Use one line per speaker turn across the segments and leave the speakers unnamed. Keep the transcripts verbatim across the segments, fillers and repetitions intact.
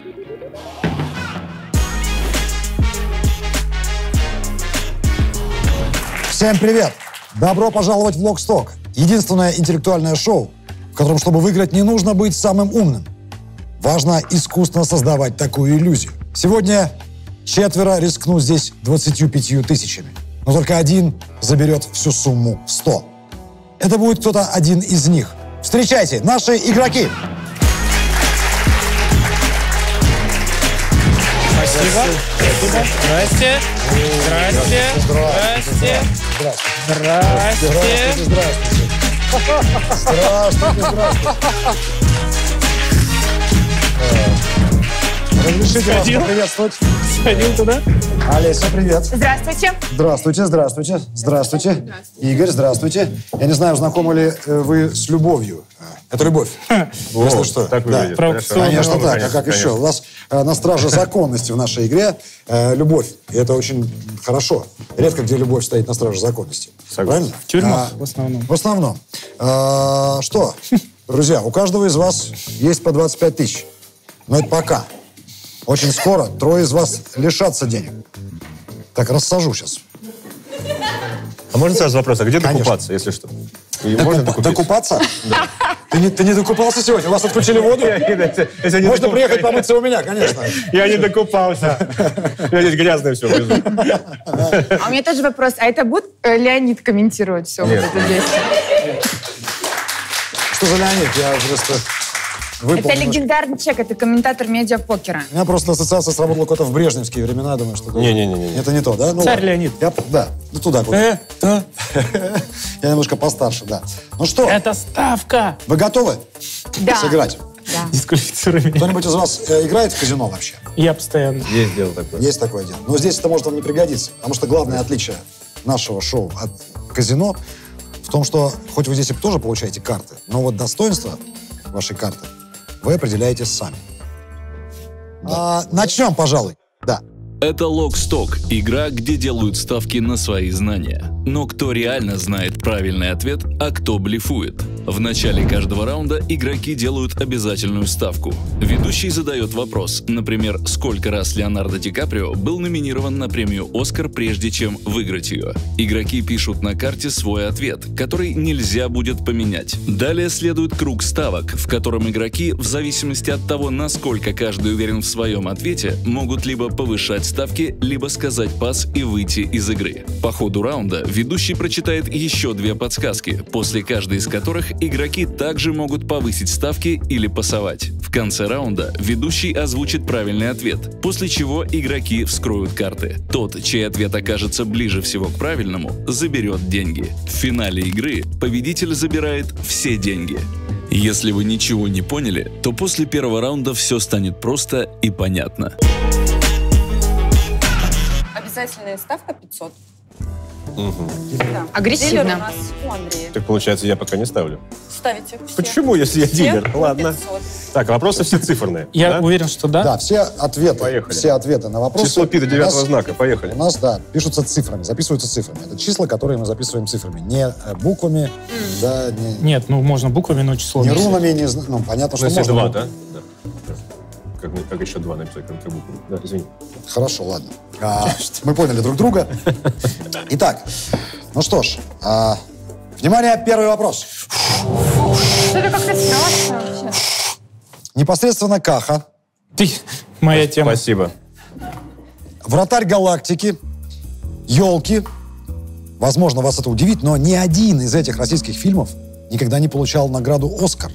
Всем привет! Добро пожаловать в Локсток. Единственное интеллектуальное шоу, в котором, чтобы выиграть, не нужно быть самым умным. Важно искусственно создавать такую иллюзию. Сегодня четверо рискнут здесь двадцатью пятью тысячами. Но только один заберет всю сумму в сто. Это будет кто-то один из них. Встречайте, наши игроки!
Спасибо. Здрасте. Здрасте. Здрасте. Здрасте.
Здравствуйте, здравствуйте. Здравствуйте, здравствуйте. Разрешите вас поприветствовать.
Сходил туда.
Олеся, привет.
Здравствуйте.
Здравствуйте, здравствуйте. Здравствуйте. Игорь, здравствуйте. Я не знаю, знакомы ли вы с любовью. Это любовь. Если что.
Так выглядит.
Конечно, так. А как еще? У нас на страже законности в нашей игре любовь. И это очень хорошо. Редко где любовь стоит на страже законности. Правильно?
В тюрьмах в основном.
В основном. Что, друзья, у каждого из вас есть по двадцать пять тысяч. Но это пока. Очень скоро трое из вас лишатся денег. Так, рассажу сейчас.
А можно сразу вопрос, а где
Конечно.
докупаться, если что? И
Докуп...
можно докупить?
Докупаться? Да. Ты не, ты не докупался сегодня? У вас отключили воду? Можно приехать помыться у меня, конечно.
Я не докупался. Я здесь грязное все внизу.
А у меня тоже вопрос. А это будет э, Леонид комментировать все вот это действие?
Что за Леонид? Я просто...
Это легендарный человек, это комментатор медиапокера.
У меня просто ассоциация сработала какой-то в брежневские времена, думаю, что...
Не-не-не.
Это не то, да? Ну,
Царь
ладно.
Леонид.
Я, да, ну туда куда.
Э, да.
Я немножко постарше, да. Ну что,
Это ставка.
вы готовы
Да.
сыграть?
Да.
Дисквалифицируй меня.
Кто-нибудь из вас э, играет в казино вообще?
Я постоянно.
Есть дело такое.
Есть такое дело. Но здесь это может вам не пригодиться, потому что главное отличие нашего шоу от казино в том, что хоть вы здесь и тоже получаете карты, но вот достоинство вашей карты вы определяете сами. Да. А, начнем, пожалуй. Да.
Это Локсток – игра, где делают ставки на свои знания. Но кто реально знает правильный ответ, а кто блефует? В начале каждого раунда игроки делают обязательную ставку. Ведущий задает вопрос, например, сколько раз Леонардо Ди Каприо был номинирован на премию «Оскар», прежде чем выиграть ее. Игроки пишут на карте свой ответ, который нельзя будет поменять. Далее следует круг ставок, в котором игроки, в зависимости от того, насколько каждый уверен в своем ответе, могут либо повышать ставки, либо сказать пас и выйти из игры. По ходу раунда ведущий прочитает еще две подсказки, после каждой из которых игроки также могут повысить ставки или пасовать. В конце раунда ведущий озвучит правильный ответ, после чего игроки вскроют карты. Тот, чей ответ окажется ближе всего к правильному, заберет деньги. В финале игры победитель забирает все деньги. Если вы ничего не поняли, то после первого раунда все станет просто и понятно.
Обязательная ставка пятьсот.
Угу.
Да.
Агрессивно.
Дилер у нас у Андрея.
Так получается, я пока не ставлю.
Ставите. Все.
Почему, если я
Все
дилер?
по
Ладно.
пятьсот.
Так, вопросы все циферные.
Я
да?
уверен, что да.
Да, все ответы,
Поехали.
все ответы на вопросы.
Число пи до
у
девятого
нас-
знака. Поехали.
У нас, да, пишутся цифрами, записываются цифрами. Это числа, которые мы записываем цифрами. Не э, буквами, да, не,
Нет, ну можно буквами, но число.
не
написать.
рунами, не зна- ну, понятно,
Ну,
что
если
можно.
два,
но-
да? Да. Как, как еще два написать, как буквы? Да, извини.
Хорошо, ладно. А, мы поняли друг друга. Итак, ну что ж, а, внимание, первый вопрос.
Это как-то страшно вообще.
Непосредственно Каха,
Ты, моя тема.
Спасибо.
Вратарь галактики, елки. Возможно, вас это удивит, но ни один из этих российских фильмов никогда не получал награду «Оскар».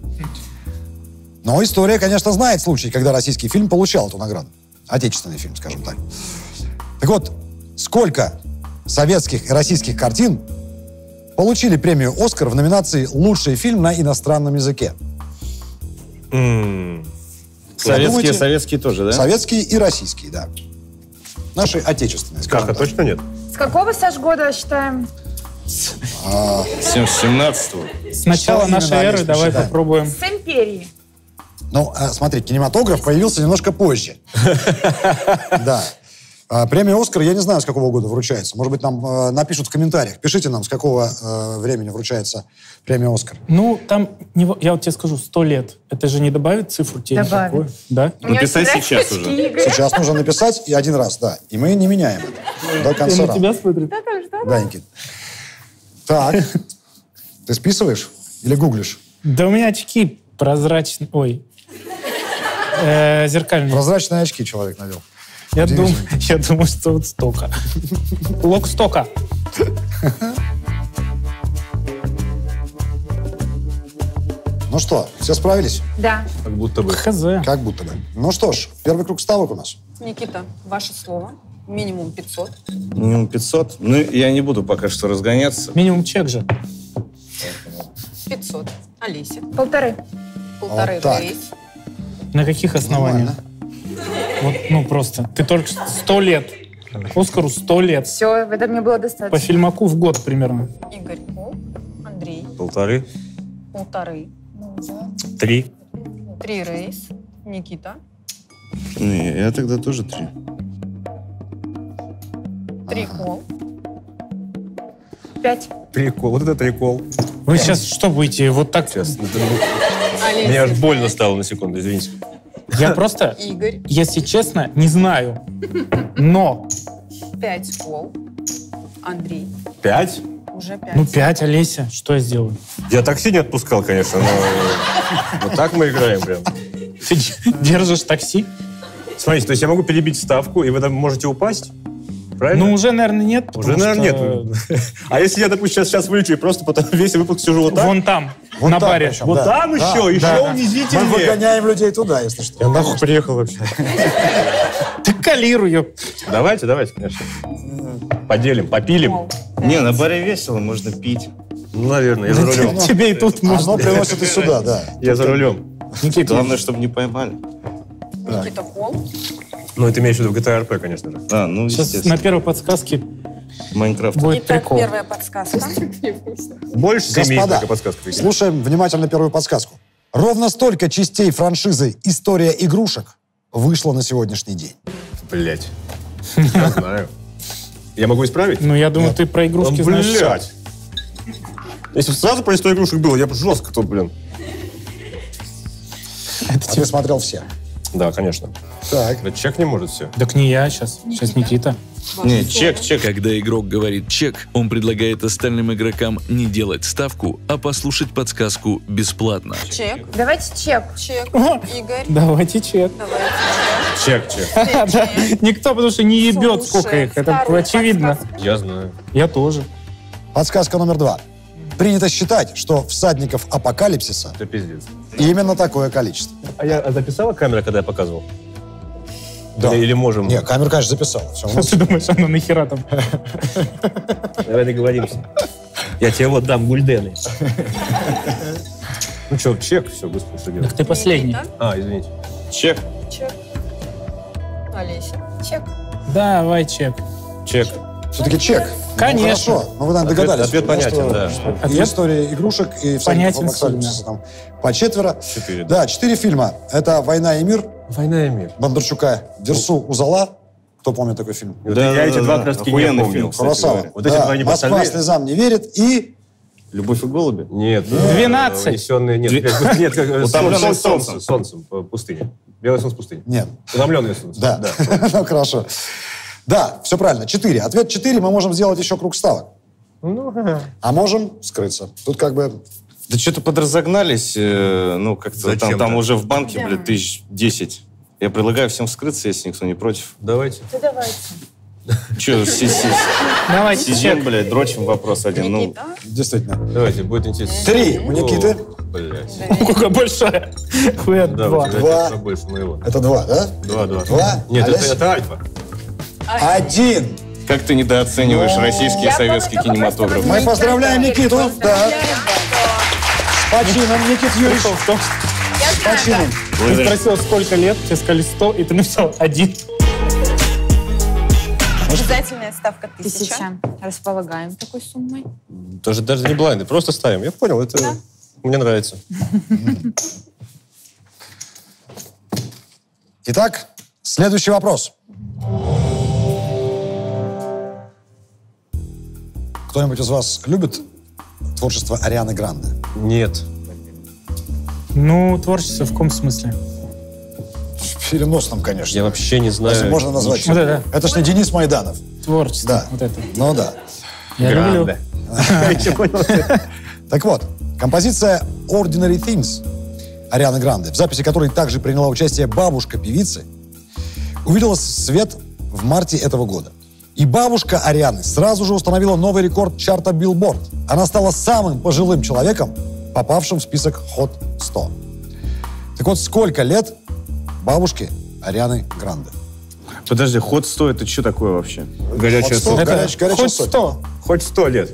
Но история, конечно, знает случай, когда российский фильм получал эту награду. Отечественный фильм, скажем так. Так вот, сколько советских и российских картин получили премию «Оскар» в номинации «Лучший фильм на иностранном языке»?
М-м.
Советские,
Думаете?
советские тоже, да?
Советские и российские, да. Наши отечественные, скажем
Каха
так.
точно нет?
С какого, Саш, года считаем?
С семнадцатого.
С начала
Что
нашей
именно,
эры
если
давай
считаем?
попробуем.
С империи.
Ну, а, смотри, кинематограф появился немножко позже. Да. А, премия «Оскар», я не знаю, с какого года вручается. Может быть, нам э, напишут в комментариях. Пишите нам, с какого э, времени вручается премия «Оскар».
Ну, там, не во- я вот тебе скажу, сто лет. Это же не добавит цифру тебе
Добавит.
никакую? Да?
У меня
Написать
очень
сейчас
нравятся
уже.
очки, Игорь.
Сейчас нужно написать и один раз, да. И мы не меняем это до конца
Я на
раунда.
тебя смотрю.
Да, Никит. Так. Ты списываешь или гуглишь?
Да у меня очки прозрачные. Ой. Э, зеркальные.
Прозрачные очки человек надел.
Я думаю,
Удивительно.
я думаю, что вот столько. Лок стока.
Ну что, все справились?
Да.
Как будто бы.
Хз.
Как будто бы. Ну что ж, первый круг ставок у нас.
Никита, ваше слово. Минимум пятьсот.
Минимум пятьсот. Ну, я не буду пока что разгоняться.
Минимум чек же.
пятьсот. Олеся.
Полторы.
Полторы
Вот так.
рейс.
На каких основаниях? Вот, ну просто. Ты только сто лет. Оскару сто лет.
Все, это мне было
По
достаточно.
фильмаку в год примерно.
Игорь Пол. Андрей.
Полторы.
Полторы.
Три.
Три рейс. Никита.
Не, я тогда тоже три.
Три кол.
Пять.
Прикол. Вот это прикол.
Вы сейчас что будете? Вот так?
Сейчас.
Олеся.
Мне аж больно стало на секунду, извините.
Я просто,
Игорь.
если честно, не знаю. Но,
Пять кол. Андрей.
Пять?
Уже пять.
ну, пять, Олеся, что я сделаю?
Я такси не отпускал, конечно, но вот так мы играем прям.
Ты держишь такси?
Смотрите, то есть я могу перебить ставку, и вы там можете упасть? Правильно?
Ну, уже, наверное, нет.
Уже,
потому
наверное,
что
нет. А если я, допустим, сейчас, сейчас вылечу и просто потом весь выпуск сижу вот так?
Вон там,
Вот
на
там
баре.
причем,
Вот
да.
там
Да,
еще? Еще
да. Мы
унизительнее?
выгоняем людей туда, если что.
Я нахуй приехал вообще.
Ты калируй ее.
Давайте, давайте, конечно. Поделим, попилим.
Кол.
Не, на баре весело, можно пить.
Ну, наверное, я за рулем.
Тебе и тут
Оно
можно.
приносит и сюда, да.
Я за рулем.
Никита,
Главное, чтобы не поймали.
Никита Кол.
Ну, это имеешь в виду в джи ти эй ар пи, конечно же.
А, ну,
сейчас
естественно.
на первой подсказке
Майнкрафт.
будет
Итак,
прикол.
первая подсказка.
Больше семи
Господа,
только подсказка.
слушаем внимательно первую подсказку. Ровно столько частей франшизы «История игрушек» вышло на сегодняшний день.
Блять. Я знаю. Я могу исправить?
Ну, я думаю, ты про игрушки
Ну,
знаешь всё.
блядь. Если бы сразу про историю игрушек было, я бы жестко тут, блин.
А ты смотрел все.
Да, конечно.
Так.
Да чек не может все.
Так не я сейчас. Сейчас Никита.
Не, чек, чек.
Когда игрок говорит «чек», он предлагает остальным игрокам не делать ставку, а послушать подсказку бесплатно.
Чек.
Давайте чек.
Чек.
О,
Игорь.
давайте чек.
Давайте
Чек, чек.
Да, никто, потому что не ебет,
Слушай,
сколько их. Это
вторую
очевидно.
подсказку.
Я знаю.
Я тоже.
Подсказка номер два. Принято считать, что всадников апокалипсиса
Это пиздец.
именно такое количество.
А я а записала камера, когда я показывал?
Да.
Или, или можем?
Не, камера, конечно, записала. Все, у нас
Ты думаешь, она нахера там?
Давай договоримся. Я тебе вот дам гульдены. Ну что, чек, все, господи, что делать?
Так ты последний.
Никита.
А, извините.
Чек.
Чек. Олеся. Чек.
Давай чек.
Чек.
все-таки чек.
Конечно.
Ну, хорошо. Ну, вы, наверное,
Ответ-
догадались.
ответ
потому
понятен,
что-
да.
что И
Ответ
история игрушек, и всадников
понятен
апокалипсиса там по четверо.
Четыре, да.
Да, четыре фильма. Это «Война и мир»
Война и мир.
Бондарчука, «Дерсу Узала». Кто помнит такой фильм?
Вот
Да,
я
да,
эти
да,
два
да.
как раз таки не
Охуенный
помню.
фильм, кстати
Куросава.
говоря.
Вот эти
Да,
два не
«Москва
остальные.
слезам не верит» и...
Любовь и голуби?
Нет.
Двенадцать.
Унесенные, нет,
Две-
блядь, нет, как э,
Утомленные
солнце, солнце, солнцем, по пустыне. Белое солнце пустыни.
Нет.
Утомленное солнце.
Да, ну хорошо. Да, все правильно. Четыре. Ответ четыре. Мы можем сделать еще круг ставок.
Ну,
А можем скрыться. Тут как бы...
Да что-то подразогнались, э, ну, как-то там,
Зачем-то.
там уже в банке,
Да.
блядь, тысяч десять. Я предлагаю всем скрыться, если никто не против.
давайте.
Ты давайте.
Че,
Давайте
сидим,
чек.
блядь, дрочим вопрос один. Ну,
Никита.
Действительно.
Давайте, будет интересно.
Три у Никиты.
Блять.
Какое большое. Хуя
Да,
два.
у тебя
Два.
это побольше моего.
Это два, да?
Два, два.
Два?
Нет, это,
Олеся?
это альфа.
Один.
как ты недооцениваешь российский и
Я
советский
помню, только
кинематограф?
просто
Мы поздравляем Никиту. Да.
Поздравляем.
С почином, Никит Юрьевич.
Я
С
знаю,
почином.
Ты спросил, сколько лет, тебе сказали сто, и ты написал один.
Обязательная ставка тысяча.
Тысяча. Располагаем такой суммой.
Даже, даже не блайнды, просто ставим. Я понял, это
Да.
мне нравится.
Итак, следующий вопрос. Кто-нибудь из вас любит творчество Арианы Гранде?
Нет.
Ну, творчество в каком смысле?
В переносном, конечно.
Я вообще не знаю.
Если можно назвать.
Вот это.
Это ж не Денис Майданов.
Творчество.
Да.
Вот это.
Ну да.
Я люблю.
Так вот, композиция Ordinary Things Арианы Гранде, в записи которой также приняла участие бабушка певицы, увидела свет в марте этого года. И бабушка Арианы сразу же установила новый рекорд чарта Billboard. Она стала самым пожилым человеком, попавшим в список Hot сто. Так вот, сколько лет бабушке Арианы Гранде?
Подожди, ход сто это что такое вообще?
Горячая
Hot сто,
сотка.
горяч- горячая
Хоть
сотня.
сто.
Хоть сто лет.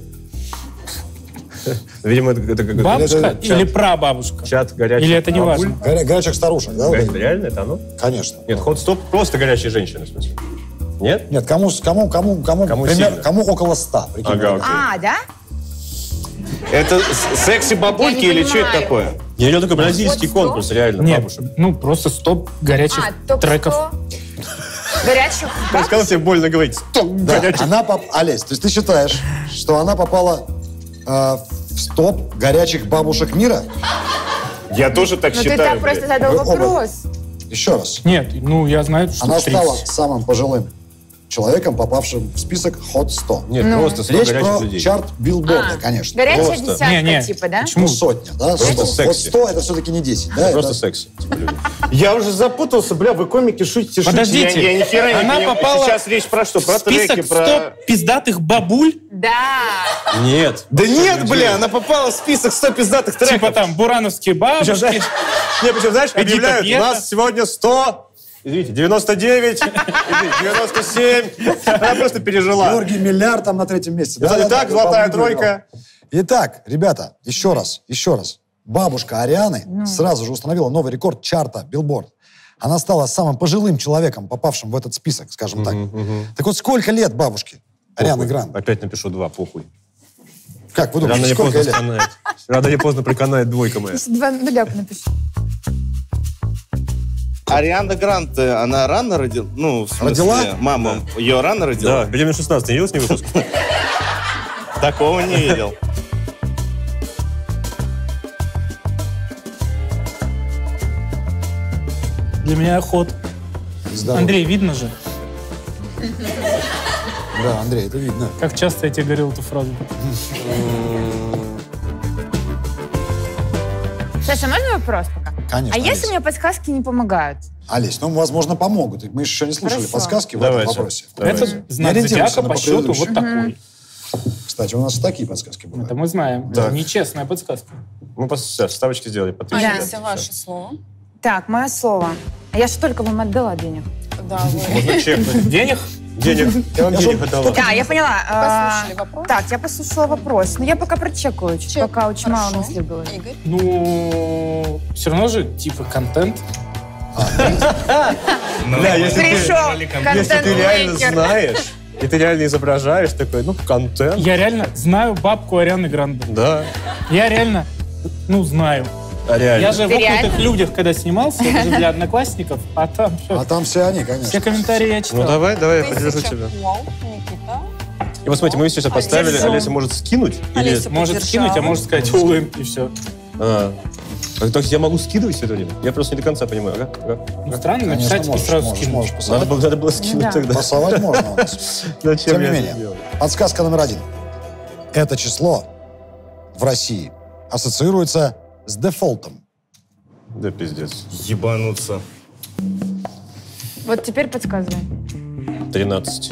Видимо, это, это как
Бабушка
это
или
чат.
прабабушка?
чат горячих.
Или это не
бабуль.
важно?
Горя- горячих старушек, да? вот
Горя-
эти?
Реально это оно?
Конечно.
Нет, ход стоп просто горячие женщины, в смысле. Нет?
Нет, кому, кому, кому, кому,
Кому
пример-
сильно?
кому около ста. прикинь.
Ага, окей.
А, да?
Это с- секси-бабульки
Я не
или что это
понимаю.
такое?
Я видел только бразильский
Вот сто?
конкурс, реально,
Нет,
бабушек.
ну просто стоп горячих
А, топ
треков.
сто горячих
Я сказал, тебе больно говорить. Стоп,
Да,
горячих.
она поп... Олесь, то есть ты считаешь, что она попала э, в стоп горячих бабушек мира?
Я тоже так
Ну ты
считаю.
так просто
блядь.
задал
Вы оба-
вопрос.
Еще раз.
Нет, ну я знаю, что
Она
тридцать.
стала самым пожилым человеком, попавшим в список Hot сто.
Нет, просто сто
Речь
горячих
про
людей.
чарт Билборда,
А,
конечно.
Горячая
Просто.
десятка,
Не, не.
типа, да?
Почему?
Ну, сотня, да?
Просто
сто.
секси.
Вот сто это все-таки не десять, да?
Просто
это-
секси. типа, люди.
Я уже запутался, бля, вы комики шутите, шутите.
Подождите,
Я, я ни хера не
она
понимаю.
попала
Сейчас речь про что? Про
Список
треки, про...
сто пиздатых бабуль,
Да.
Нет.
Да нет,
людей.
бля, она попала в список сто пиздатых треков.
типа там бурановские
Причем, знаешь,
бабушки.
не, причем, знаешь,
Эдита
объявляют, у
Пьеха.
нас сегодня сто, извините, девяносто девять, извините, девяносто семь. Она просто пережила.
Георгий Миллиард там на третьем месте.
Итак,
Да-да-да,
золотая
бабуль выиграл.
тройка.
Итак, ребята, еще раз, еще раз. Бабушка Арианы сразу же установила новый рекорд чарта Billboard. Она стала самым пожилым человеком, попавшим в этот список, скажем так. Так вот, сколько лет бабушке Арианы
Похуй.
Гранде?
Опять напишу два, похуй.
Как вы
Рано
думаете,
или
сколько
поздно
лет?
сканает. Рано или поздно приканает двойка моя.
Два нуля напишу.
Ариана Грант, она рано родила? Ну, в смысле,
Родила?
мама ее рано
Да,
родила?
беременна шестнадцать, не видел с ней выпуск?
Такого не видел.
Для меня ход.
Здорово.
Андрей, видно же,
Да, Андрей, это видно.
как часто я тебе говорил эту фразу.
Саша, можно вопрос пока?
Конечно,
А если
Олесь.
мне подсказки не помогают?
Олесь, ну, возможно, помогут. Мы еще не слышали
Хорошо.
подсказки в
Давайте.
этом вопросе.
Давайте.
Это знак
Не ориентируйся
зодиака
на
по счету
предыдущий.
вот такой.
Кстати, у нас такие подсказки
Это
бывают.
мы знаем.
Так.
Это нечестная подсказка.
Мы просто вставочки сделали по тысяче.
Да.
Олеся, ваше слово.
Так, мое слово. А я же только вам отдала денег.
Да, вы
Можно чекнуть.
Денег?
Денег. Я вам
Я
денег
же-
отдала.
Да, я поняла. А,
послушали вопрос?
Так, я послушала вопрос. Но я пока прочекаю,
Чек.
пока очень мало
Хорошо.
мыслей было.
Игорь.
Ну, все равно же типа контент.
Бля, если ты-
Пришел
Если ты реально
контент-мейкер.
знаешь, и ты реально изображаешь такой, ну, контент.
Я реально знаю бабку Арианы Гранде.
Да,
Я реально, ну, знаю.
а реально.
Я же в
Ты
«Окнутых
реально?
людях», когда снимался, это же для одноклассников, а там всё,
А там все они, конечно.
все комментарии я читал.
Ну, давай, давай, я поддержу
Тысяча.
тебя.
Вау, Никита.
И вот смотрите, мы сейчас поставили,
Держу.
Олеся может скинуть, или...
Олеся
Может
поддержала.
скинуть, а может сказать улын, и все.
А. А, то есть я могу скидывать все это время? Я просто не до конца понимаю. Ага, ага.
Ну, странно
Конечно,
написать и
можешь,
сразу
можешь,
скинуть.
можешь
Надо
пасовать.
было, надо было скинуть
Да.
тогда.
Пасовать можно у нас.
Зачем
Тем не
я это
менее,
делал?
подсказка номер один. Это число в России ассоциируется с дефолтом.
Да пиздец.
Ебануться.
Вот теперь подсказывай.
тринадцать.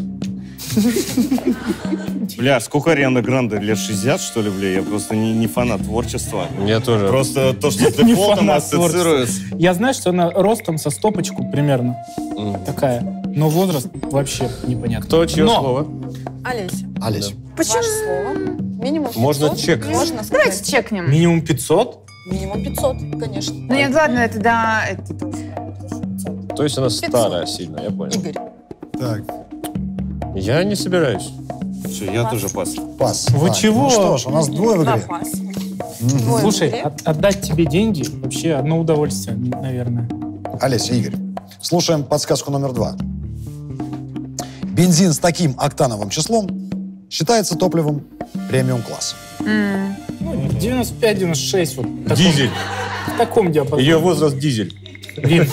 Бля, сколько Ариана Гранде? Лет шестьдесят, что ли, бля? Я просто не, не фанат творчества.
Я тоже.
Просто то, что с
Не
дефолтом
фанат
ассоциируется.
Я знаю, что она ростом со стопочку примерно
М.
такая. Но возраст вообще непонятно.
Кто, чье
Но
слово?
Олеся,
Олесь.
Почему?
ваше слово. Минимум пятьсот.
Можно чекнуть.
Можно
Давайте
сказать.
чекнем.
минимум пятьсот?
Минимум пятьсот, конечно.
Ну нет, ладно, это да, это тоже.
То есть она
пятьсот.
старая сильно, я понял.
Игорь.
Так,
Я не собираюсь.
Все, я тоже пас.
пас.
Вы
Так,
чего?
Ну что ж, у нас двое в
Два
игре.
пас. Двое в
Слушай,
игре.
от- отдать тебе деньги вообще одно удовольствие, наверное.
Олеся, Игорь. Слушаем подсказку номер два. Бензин с таким октановым числом считается топливом премиум-класса?
Ну, девяносто пять девяносто шесть. Вот, в таком-
Дизель.
В таком диапазоне.
Ее возраст дизель.
Вин.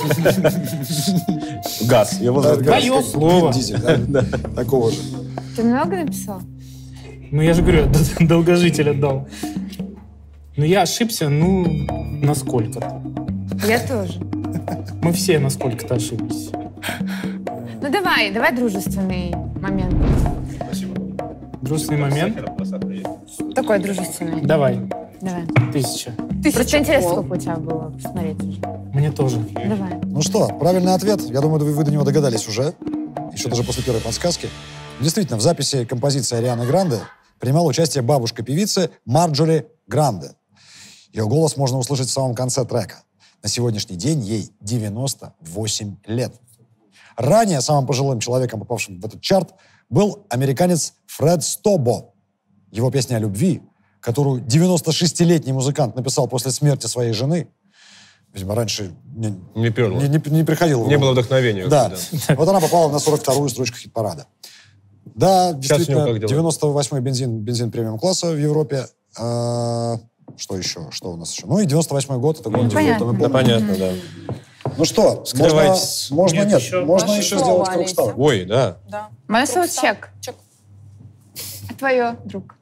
Газ. Ее возраст газ.
Твое слово.
Вин Дизель, да? Такого же.
Ты много написал?
Ну, я же говорю, д- долгожитель отдал. Ну, я ошибся, ну, насколько-то.
Я тоже.
Мы все насколько-то ошиблись.
Ну давай, давай дружественный момент.
Дружественный момент.
Такой дружественный.
Давай.
Давай.
Тысяча.
Просто интересно, сколько у тебя было посмотреть уже.
Мне тоже.
Давай.
Ну что, правильный ответ. Я думаю, вы, вы до него догадались уже. Еще даже после первой подсказки. Действительно, в записи композиции Арианы Гранде принимала участие бабушка певицы Марджори Гранде. Ее голос можно услышать в самом конце трека. На сегодняшний день ей девяносто восемь лет. Ранее самым пожилым человеком, попавшим в этот чарт, был американец Фред Стобо. Его песня о любви, которую девяностошестилетний музыкант написал после смерти своей жены, видимо, раньше не,
Не перло.
не, не, не приходило. в
Не
голову.
было вдохновения.
Да. Вот она попала на сорок вторую строчку хит-парада. Да,
Сейчас у него
действительно,
как дела?
девяносто восьмой бензин, бензин премиум-класса в Европе. А, что еще? Что у нас еще? Ну и девяносто восьмой год, это год,
понятно.
мы
Да,
помним.
понятно, да.
Ну что, можно,
Скрывайтесь.
можно
Нет,
нет,
еще.
можно
Ваше
еще
слово,
сделать круг
Олеся.
ставок.
Ой, да.
Да.
Мое слово
Круг
чек.
Чек.
А твое, друг?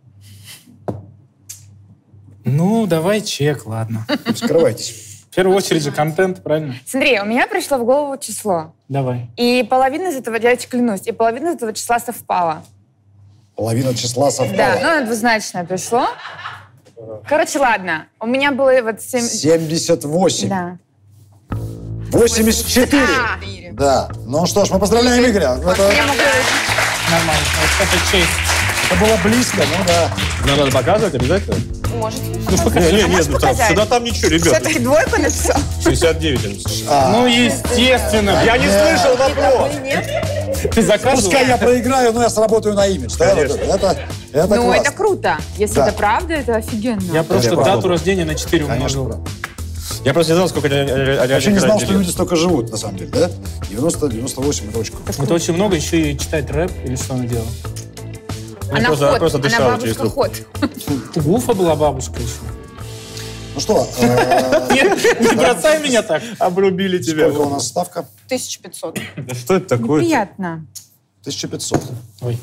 Ну, давай чек, ладно.
Скрывайтесь.
В первую очередь же контент, правильно?
Смотри, у меня пришло в голову число.
Давай.
И половина из этого, я тебе клянусь, и половина из этого числа совпала.
Половина числа совпала.
Да, ну оно двузначное пришло. Короче, ладно. У меня было вот семь...
семьдесят восемь.
Да.
восемьдесят четыре.
А,
Да. Ну что ж, мы поздравляем Игоря. Это,
я могу...
Нормально. Вот это честь.
это было близко, ну да.
Нам надо показывать обязательно?
Можете.
Не, не, нет, ну там,
показать?
сюда там ничего, ребят.
Все-таки двойку написал?
шестьдесят девять.
Ну, естественно.
Я не слышал вопрос.
Ты
Пускай
заказывал?
я проиграю, но я сработаю на имидж. Да, вот это, это, это
Ну,
классно.
это круто. Если
Да.
это правда, это офигенно.
Я просто
Я правда.
дату рождения на четыре
Конечно,
умножил.
правда.
Я просто не знал, сколько они
Я вообще не знал, что люди столько живут, на самом деле, да? девяносто девяносто восемь, это очень круто.
Это очень много, еще и читать рэп, или что она делала?
Она
просто-
ход,
просто
она
дышала через
бабушка
трубку.
ход.
У Гуфа была бабушка еще.
Ну что, э,
Нет, не бросай меня так.
Обрубили тебя.
сколько у нас ставка?
тысяча пятьсот.
Да что это такое?
Приятно.
тысяча пятьсот.
Ой.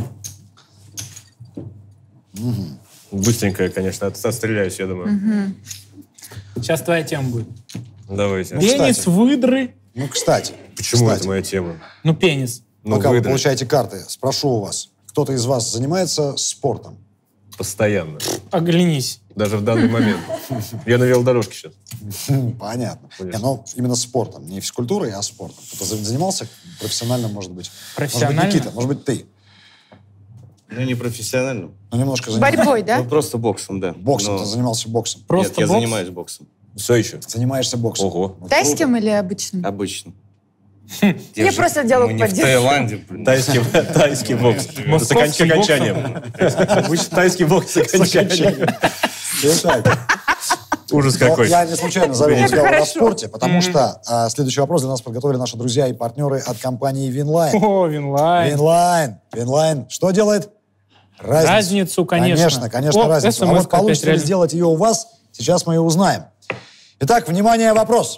Быстренькая, конечно, от- отстреляюсь, я думаю.
Сейчас твоя тема будет.
Давайте.
Пенис,
кстати.
выдры.
Ну, кстати.
Почему
кстати,
это моя тема?
Ну, пенис.
Ну,
пока вы
выдры.
получаете карты, спрошу у вас, кто-то из вас занимается спортом?
Постоянно.
Оглянись.
Даже в данный момент. Я на велодорожке сейчас.
Хм, Понятно.
Конечно.
Не, ну, именно спортом. Не физкультурой, а спортом. Кто-то за- занимался профессионально, может быть.
Профессионально?
Может быть, Никита, может быть, ты.
Ну, не профессионально.
Ну, немножко занимался.
Борьбой, да?
Ну, просто боксом, да.
Боксом,
Но-
ты занимался боксом.
Просто
Нет, я
бокс?
занимаюсь боксом.
Все еще.
Занимаешься боксом.
Ого.
Вот
Тайским или обычным?
Обычно.
Я просто диалог
Мы не в
поддерживаю.
Таиланде. блин.
Тайский, тайский бокс. С
Московским
оконч- окончанием. Обычно тайский бокс с окончанием.
круто. Итак,
Ужас
но
какой.
я не случайно завел
Это
разговор о
хорошо.
спорте, потому что а, следующий вопрос для нас подготовили наши друзья и партнеры от компании Винлайн.
О, Винлайн.
Винлайн. Винлайн. Что делает? Разницу.
Разницу, конечно.
Конечно, конечно,
О,
разницу. А вот
смс-ка опять
получится ли
реально.
сделать ее у вас, сейчас мы и узнаем. Итак, внимание, вопрос.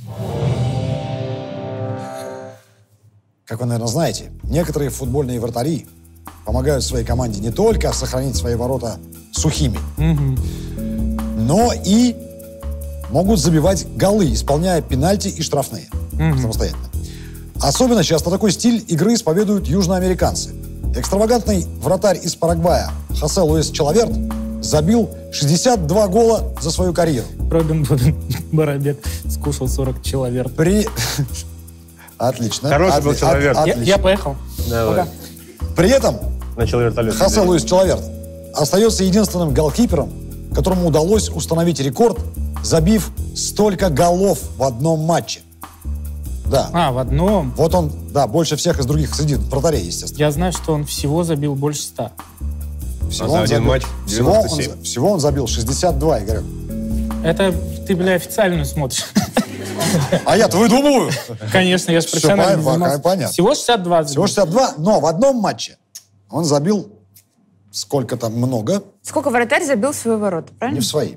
Как вы, наверное, знаете, некоторые футбольные вратари помогают своей команде не только сохранить свои ворота сухими, но и могут забивать голы, исполняя пенальти и штрафные самостоятельно. Особенно часто такой стиль игры исповедуют южноамериканцы. Экстравагантный вратарь из Парагвая Хосе Луис Чилаверт забил шестьдесят два гола за свою карьеру.
Робин Буден Барабек скушал сорок человек.
При... Отлично.
Хороший был
Отли-
Чилаверт.
от-
Я,
отлично.
я поехал.
Давай.
Пока.
При этом
Начал вертолет.
Хосе Луис Чилаверт остается единственным голкипером, которому удалось установить рекорд, забив столько голов в одном матче. Да.
А, в одном.
Вот он, да, больше всех из других среди вратарей, естественно.
Я знаю, что он всего забил больше ста.
Всего
А за
он
один
забил-
матч
всего он,
девяносто семь.
всего он забил шестьдесят два, Игорек.
Это ты, бля, официальную смотришь.
А я-то выдумываю.
Конечно, я же
Всё
профессионально
понятно,
занимался.
понятно.
Всего шестьдесят два забил.
Всего шестьдесят два, но в одном матче он забил сколько там много.
Сколько вратарь забил в свои ворота,
Не
правильно?
в свои.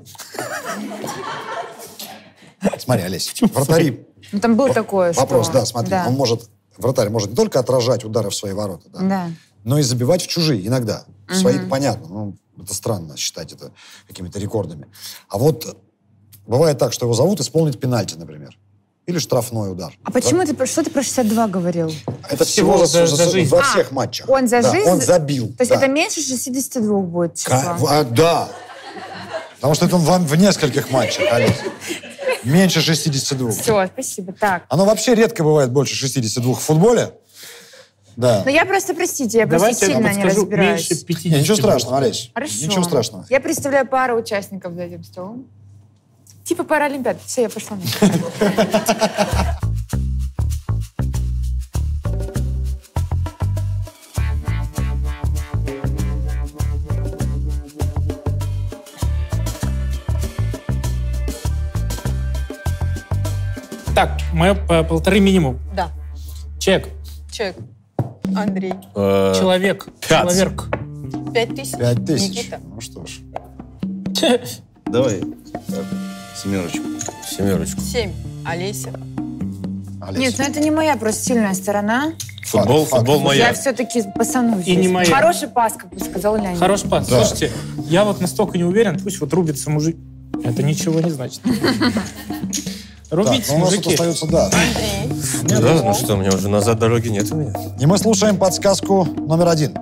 Смотри, Олесь, вратари...
Ну, там было такое, что...
Вопрос, да, смотри.
Да.
Он может, вратарь может не только отражать удары в свои ворота, да,
Да.
но и забивать в чужие иногда. В свои понятно, ну, это странно считать это какими-то рекордами. А вот бывает так, что его зовут исполнить пенальти, например. Или штрафной удар.
А почему ты, про- что ты про шестьдесят два говорил?
Это
Всего
всего,
за-
за,
за
за-
жизнь.
во
А,
всех матчах.
Он за
Да,
жизнь?
он забил.
То есть
да.
это меньше шестидесяти двух будет число?
Ка- а, да. Потому что это в, в нескольких матчах, Олесь. Меньше шестидесяти двух.
Все, спасибо. Так.
Оно вообще редко бывает больше шестидесяти двух в футболе. Да.
Ну я просто, простите, я
Давайте
просто
я
сильно не
подскажу,
разбираюсь.
меньше пятидесяти.
Не, ничего страшного, Олесь.
Хорошо.
Ничего страшного.
Я представляю пару участников за этим столом. Типа Паралимпиад. Все, я пошла.
Так, мы по полторы минимум.
Да.
Чек.
Чек. Андрей.
Человек.
Пять.
Человек.
Пять тысяч.
Пять тысяч.
Никита.
Ну что ж.
Давай. Так, семерочку.
Семерочку.
Семь. Олеся.
Олесь.
Нет, ну это не моя просто сильная сторона.
Футбол,
Факт,
футбол
факт.
моя.
Я все-таки пасанусь.
И не
здесь.
моя.
Хороший пас, как бы сказал Леонид.
Хорош пас.
Да.
Слушайте, я вот настолько не уверен, пусть вот рубится мужик. Это ничего не значит.
Так,
Рубитесь,
ну у нас тут
мужики.
остается, да.
Андрей.
Да, ну что, у меня уже назад дороги нет у меня.
И мы слушаем подсказку номер один.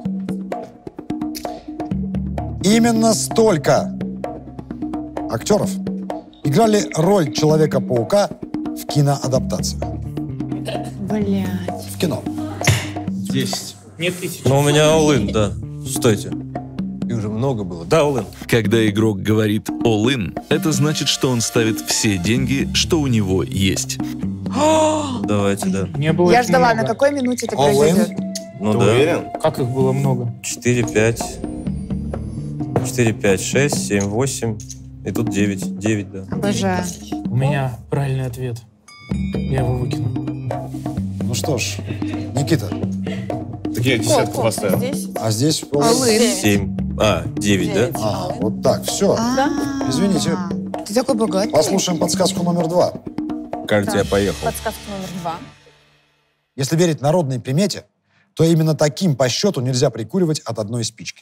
Именно столько актеров играли роль Человека-паука в киноадаптациях.
Блядь.
В кино.
Десять.
Нет тысяч.
Ну, у меня all-in, да. Стойте. Их же много было. Да, all-in.
Когда игрок говорит all-in, это значит, что он ставит все деньги, что у него есть.
Давайте, да.
Не было
Я
их
ждала,
много.
на какой минуте это
All in?
произойдет.
Ну
Ты
да.
уверен?
Как их было много?
четыре, пять. четыре, пять, шесть, семь, восемь. И тут девять. девять, да.
Обожаю.
У меня правильный ответ. Я его выкину.
Ну что ж, Никита,
Так я десятку поставил.
Здесь.
а здесь...
All-in.
семь. А, девять, да?
Девять.
А, вот так, все.
А,
Извините.
Ты такой богатый.
Послушаем подсказку номер два.
Кажется, я поехал.
Подсказка номер два.
Если верить народной примете, то именно таким по счету нельзя прикуривать от одной спички.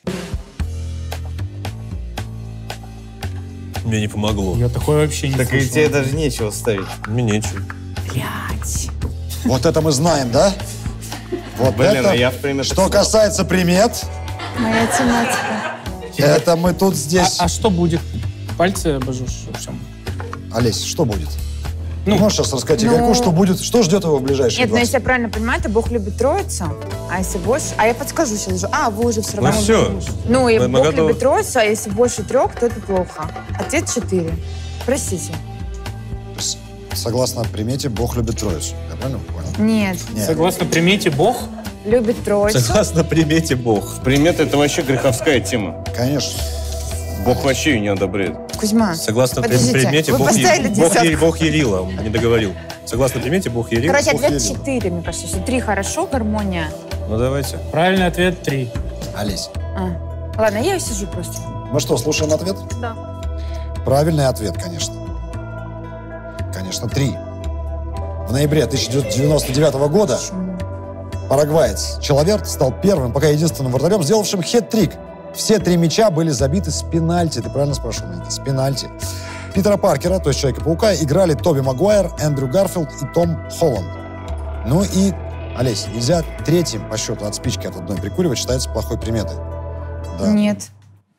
Мне не помогло.
Я такое вообще не
Так и
слышал.
тебе даже нечего ставить.
Мне нечего.
Блядь.
Вот это мы знаем, да? Вот
Блин,
это.
а я в примете
Что
знал.
касается примет,
Моя тематика.
это мы тут здесь...
А, а что будет? Пальцы обожжешь во всем.
Олесь, что будет?
Ну,
Можешь сейчас рассказать
ну-
Игорьку, что будет, что ждет его в ближайшие
Нет, ну
двадцать?
если я правильно понимаю, то Бог любит Троицу, а если больше... А я подскажу сейчас же. А, вы уже все равно...
Ну все.
Ну, и
Мы- мы
Бог
готовы.
любит Троицу, а если больше трех, то это плохо. Ответ четыре. Простите.
С- Согласно примете, Бог любит Троицу. Я правильно понял?
Нет.
Нет.
согласно примете, Бог
Любит Троицу.
Согласно примете Бог.
Примета — это вообще греховская тема.
Конечно.
Бог вообще ее не одобряет.
Кузьма,
Согласно при-
подождите,
примете
вы
Бог,
поставили
Е- Бог,
десятку.
Е- Бог Ерила. Он не договорил. Согласно примете Бог Ерила.
короче,
Бог
ответ
верил.
четыре, мне кажется. Если три хорошо, гармония.
Ну давайте.
правильный ответ три.
Олесь.
А. Ладно, я сижу просто.
Ну что, слушаем ответ?
Да.
Правильный ответ, конечно. Конечно, три. В ноябре тысяча девятьсот девяносто девятого года парагваец Человерт стал первым, пока единственным вратарем, сделавшим хет-трик. Все три мяча были забиты с пенальти. Ты правильно спрашивал, Никита? С пенальти. Питера Паркера, то есть Человека-паука, играли Тоби Магуайр, Эндрю Гарфилд и Том Холланд. Ну и, Олесь, нельзя третьим по счету от спички от одной прикуривать, считается плохой приметой. Да.
Нет.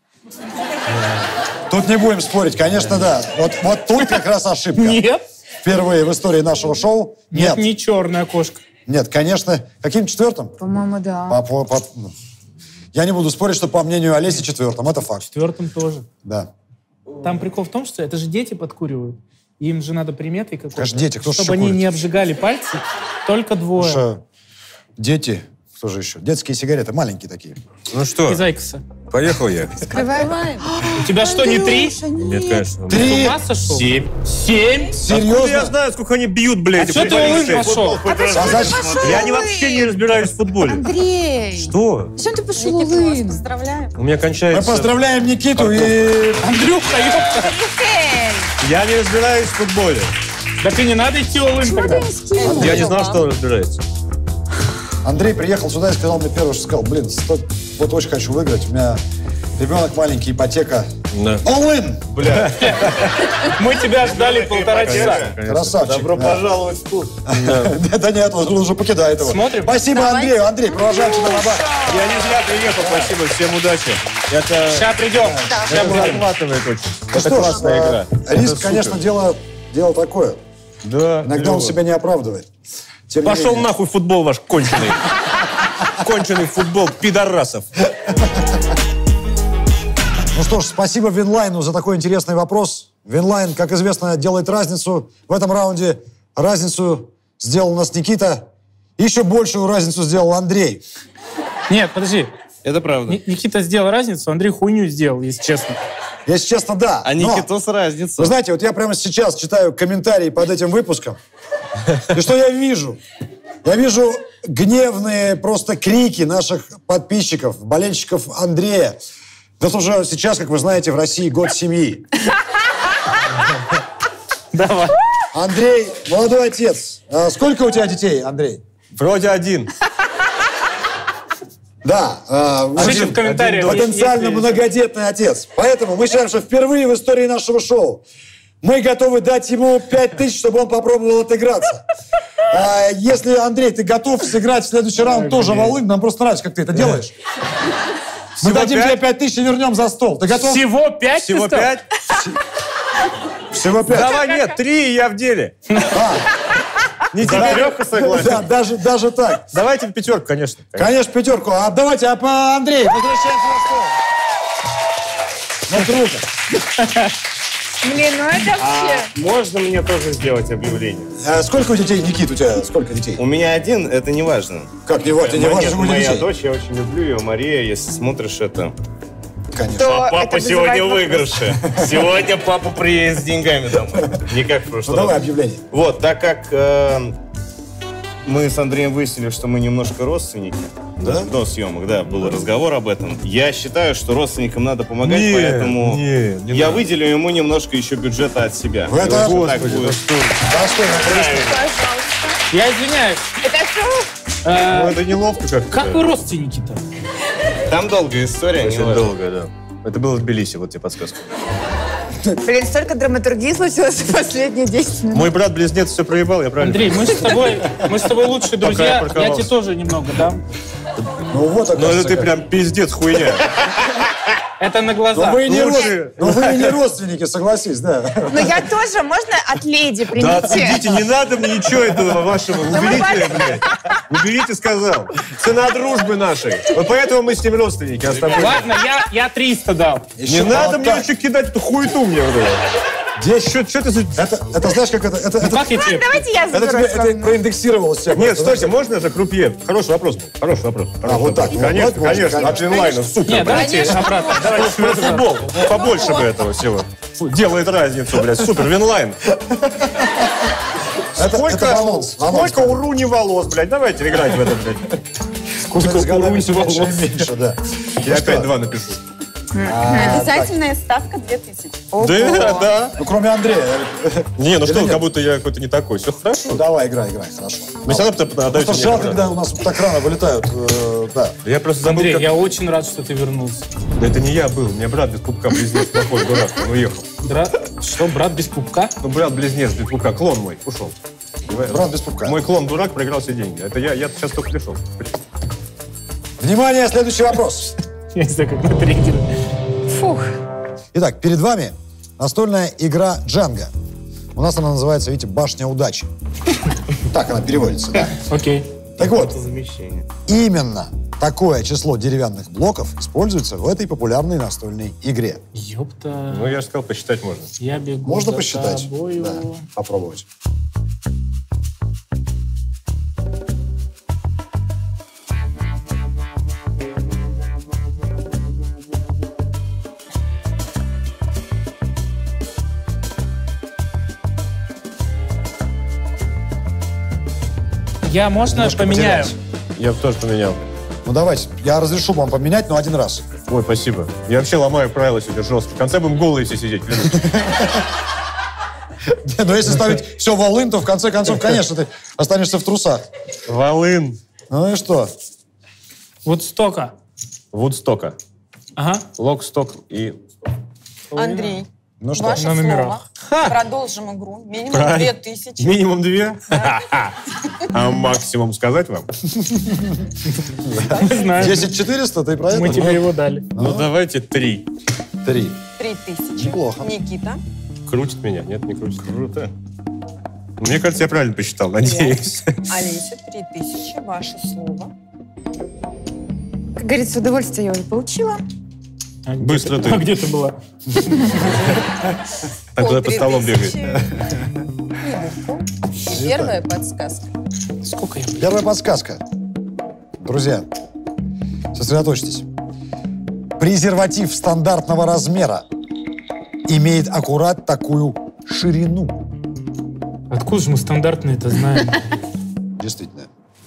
Тут не будем спорить, конечно, да. Вот, вот тут как раз ошибка.
Нет.
Впервые в истории нашего шоу.
Нет,
Нет.
не черная кошка.
Нет, конечно. Каким четвертым?
По-моему, да.
По- по- по- ну, Я не буду спорить, что по мнению Олеси четвертым. Это факт.
Четвертым тоже.
Да.
Там прикол в том, что это же дети подкуривают. Им же надо приметой какой-то.
Конечно, дети. Кто ж
Чтобы
еще
они
курит?
не обжигали пальцы. Только двое.
Потому что дети, кто же еще? Детские сигареты, маленькие такие.
Ну что,
Из Айкоса.
Поехал я.
Открываем.
У тебя что, не три?
Нет, конечно.
Ты с
Три.
ума сошел?
Семь.
Семь?
Откуда я
Серьезно?
знаю, сколько они бьют, блядь?
А что ты улын пошел?
А значит,
Я не вообще не разбираюсь в футболе.
Андрей.
Что?
Зачем ты пошел
Никита, мы вас
улын?
поздравляем.
У меня
мы
кончается...
поздравляем Никиту и...
Андрюха, ёпта.
Я не разбираюсь в футболе.
Да ты не надо идти улын тогда.
Я не знал, что он разбирается.
Андрей приехал сюда и сказал мне первое, что сказал, блин, сто- вот очень хочу выиграть, у меня ребенок маленький, ипотека.
Да.
All in!
Бля.
Мы тебя ждали полтора часа.
Красавчик.
Добро
да.
пожаловать в клуб.
Да нет, он уже покидает его.
Смотрим?
Спасибо Андрею. Андрей, провожаем тебя на бар.
Я не зря приехал, спасибо, всем удачи. Это...
Сейчас придем.
Это захватывает очень.
Ну
Это
что ж,
классная
э,
игра.
риск,
Это
конечно,
супер.
дело, дело такое.
Да.
Иногда он себя не оправдывает. Тем не
Пошел
менее.
нахуй футбол ваш конченый. Конченый футбол пидорасов.
Ну что ж, спасибо Винлайну за такой интересный вопрос. Винлайн, как известно, делает разницу. В этом раунде разницу сделал у нас Никита. Еще большую разницу сделал Андрей.
Нет, подожди.
Это правда.
Ни- Никита сделал разницу, Андрей хуйню сделал, если честно.
Если честно, да.
А
Но,
Никитос разница.
вы знаете, вот я прямо сейчас читаю комментарии под этим выпуском. И что я вижу? Я вижу гневные просто крики наших подписчиков, болельщиков Андрея. Да что же сейчас, как вы знаете, в России год семьи.
Давай.
Андрей, молодой отец. А сколько у тебя детей, Андрей?
Вроде один.
Да. а,
Пишите
один-
в комментариях.
один потенциально
если-
многодетный отец. Поэтому мы считаем, что впервые в истории нашего шоу мы готовы дать ему пять тысяч, чтобы он попробовал отыграться. А если, Андрей, ты готов сыграть в следующий раунд тоже волын, нам просто нравится, как ты это делаешь. Мы
Всего
дадим
пять?
тебе пять тысяч и вернем за стол. Ты готов?
Всего пять? ты
Всего
сказал?
пять?
Всего пять.
Давай, нет, три, и я в деле. Не тебе, Леха, согласен.
Да, даже, даже так.
Давайте в пятерку, конечно.
Конечно, пятерку. А давайте, а по Андрей, возвращаемся на стол. Ну, круто.
Блин, ну это вообще...
Можно мне тоже сделать объявление?
А сколько у детей, Никит, у тебя сколько детей?
У меня один, это не важно.
Как не важно, не
Моя-
важно, сколько у
Моя
детей.
дочь, я очень люблю ее, Мария, если смотришь это.
Конечно.
То
Папа
это
сегодня в
вызывает вопрос.
выигрыше. Сегодня папа приедет с деньгами домой. Не как в
Ну,
прошлый
давай
раз.
объявление.
Вот, так как э, мы с Андреем выяснили, что мы немножко родственники,
Да?
до съемок, да, был разговор об этом. Я считаю, что родственникам надо помогать,
Не,
поэтому
не, не
я
надо.
выделю ему немножко еще бюджета от себя.
Вы это-
И вот так
Господи,
будет.
да что?
Да, стой, ну, подожди.
Пожалуйста.
Я извиняюсь.
Это что?
Э,
Ну, это неловко как-то.
Как вы родственники-то?
Там долгая история, не
Очень
важно.
долго, да. Это было в Тбилиси, вот тебе подсказка.
Блин, столько драматургии случилось в последние десять минут.
Мой брат-близнец все проебал, я правильно?
Андрей, мы с тобой, мы с тобой лучшие
Пока я
друзья. Я
парковался.
тебе тоже немного дам.
Ну вот,
Ну, это
оказывается,
ты
как.
прям пиздец хуйня.
Это на
Но
глаза.
вы, и не
Лучше.
род- но вы и не родственники, согласись, да.
Но я тоже, можно от леди
Да
принести?
отсудите, не надо мне ничего этого вашего. Уберите, блядь. Уберите, сказал. Цена дружбы нашей. Вот поэтому мы с ним родственники. Оставайтесь.
Ладно, я, я триста дал.
Не
Еще
надо
вот
мне
так.
еще кидать эту хуету мне. вот это.
Десять.
Что, что ты за...
Это, это знаешь, как это... Это,
Ну,
это,
как я тебе?
Давайте я
это,
заберу
тебе-
свою.
это проиндексировалось все.
Нет, стойте, можно же крупье? Хороший вопрос был. Хороший вопрос. Хороший
вот так,
вопрос.
вот,
Конечно,
вот можно,
конечно. От
конечно.
инлайна, супер.
Нет,
блядь.
давайте обратно.
Давайте про футбол. Побольше бы этого всего. Фу, делает разницу, блядь. Супер, Винлайн.
Это, это баланс. баланс.
Сколько у Руни волос, блядь? Давайте играть в это, блядь.
Сколько
с годами
все меньше и
волос.
меньше, да.
Я опять два напишу.
Обязательная ставка две тысячи.
Да, да.
Ну, кроме Андрея.
Не, ну
Или
что,
нет?
как будто я какой-то не такой. Все
Ну,
хорошо.
давай, играй, играй, хорошо.
Мы все равно отдаете
Просто
мне
жалко,
обратно.
когда у нас так рано вылетают. э, да.
Я просто забыл,
Андрей,
как...
я очень рад, что ты вернулся.
Да это не я был. У меня брат без пупка близнец плохой дурак. Он уехал.
Бра- Что, брат без пупка?
Ну, брат-близнец без пупка. Клон мой ушел.
Брат без пупка.
Мой клон дурак проиграл все деньги. Это я, я сейчас только пришел.
Внимание, следующий вопрос.
Я не знаю, как на триггеры.
Фух.
Итак, перед вами настольная игра Джанго. У нас она называется, видите, «Башня удачи». Так она переводится, да?
Окей.
Так вот,
Замещение.
именно такое число деревянных блоков используется в этой популярной настольной игре.
Ёпта.
Ну, я же сказал, посчитать можно.
Я бегу
Можно
за
посчитать?
тобою.
Да, попробовать.
Я, можно,
немножко
поменяю?
потерялись.
Я бы тоже поменял.
Ну давайте, я разрешу вам поменять, но один раз.
Ой, спасибо. Я вообще ломаю правила сегодня жестко. В конце будем голые все сидеть.
Но если ставить все волын, то в конце концов, конечно, ты останешься в трусах.
Волын.
Ну и что?
Вот столько.
Вудстока.
Ага.
Локсток и...
Андрей,
Ну что?
ваше
на
слово.
номерах.
Продолжим игру. Минимум
Правильно.
две тысячи.
Минимум две? А максимум сказать вам?
Мы знаем.
десять четыреста, ты про это?
Мы тебе его дали.
Ну, давайте три.
Три.
Три тысячи.
Неплохо.
Никита.
Крутит меня? Нет, не крутит. Круто. Мне кажется, я правильно посчитал, надеюсь.
Олеся, три тысячи. Ваше слово.
Как говорится, удовольствие я уже получила.
А где
Быстро ты.
А где ты была?
Так
Пол
туда по
три
столом бегает.
тысячи. И первая подсказка.
Сколько я?
Первая подсказка. Друзья, сосредоточьтесь. Презерватив стандартного размера имеет аккурат такую ширину.
Откуда же мы стандартные это знаем?
Действительно.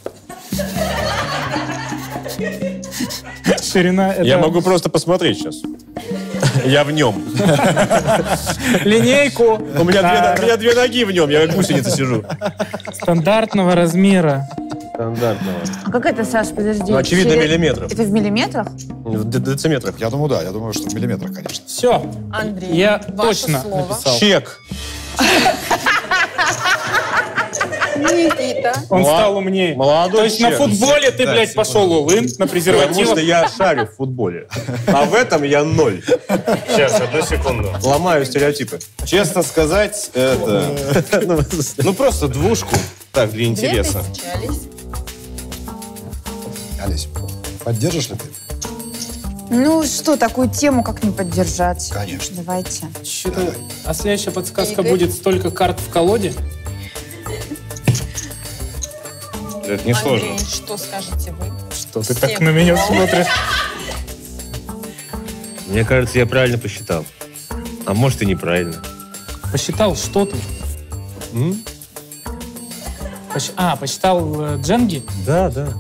Ширина это...
Я могу просто посмотреть сейчас. Я в нем.
Линейку
У меня
а,
две, у меня две ноги в нем, я как гусеница сижу.
стандартного размера.
Стандартного.
А как это, Саш, подожди?
Ну, очевидно,
Шири-
миллиметров.
Это в миллиметрах?
В д- дециметрах.
Я думаю, да. Я думаю, что в миллиметрах, конечно.
Все.
Андрей,
Я
ваше
точно
слово.
написал.
Чек.
Никита.
Он
Мла-
стал умнее.
молодой
То есть на
чек.
футболе ты,
Да,
блядь,
секунду.
пошел улын, на
Потому
презервативах.
что я шарю в футболе. А в этом я ноль. Сейчас, одну секунду. Ломаю стереотипы.
Честно сказать, это... Ну, просто двушку. Так, для
Две
интереса.
тысячи, Олеся.
Олесь, поддержишь ли ты?
Ну что, такую тему как не поддержать?
Конечно.
Давайте.
Что-то... А следующая подсказка
Игорь.
будет столько карт в колоде?
Это не сложно.
Андрей, что скажете вы?
Что ты
Всем
так на меня
балл.
смотришь?
Мне кажется, я правильно посчитал. А может и неправильно.
Посчитал, что ты?
М?
Посч- А, посчитал э, дженги?
Да, да.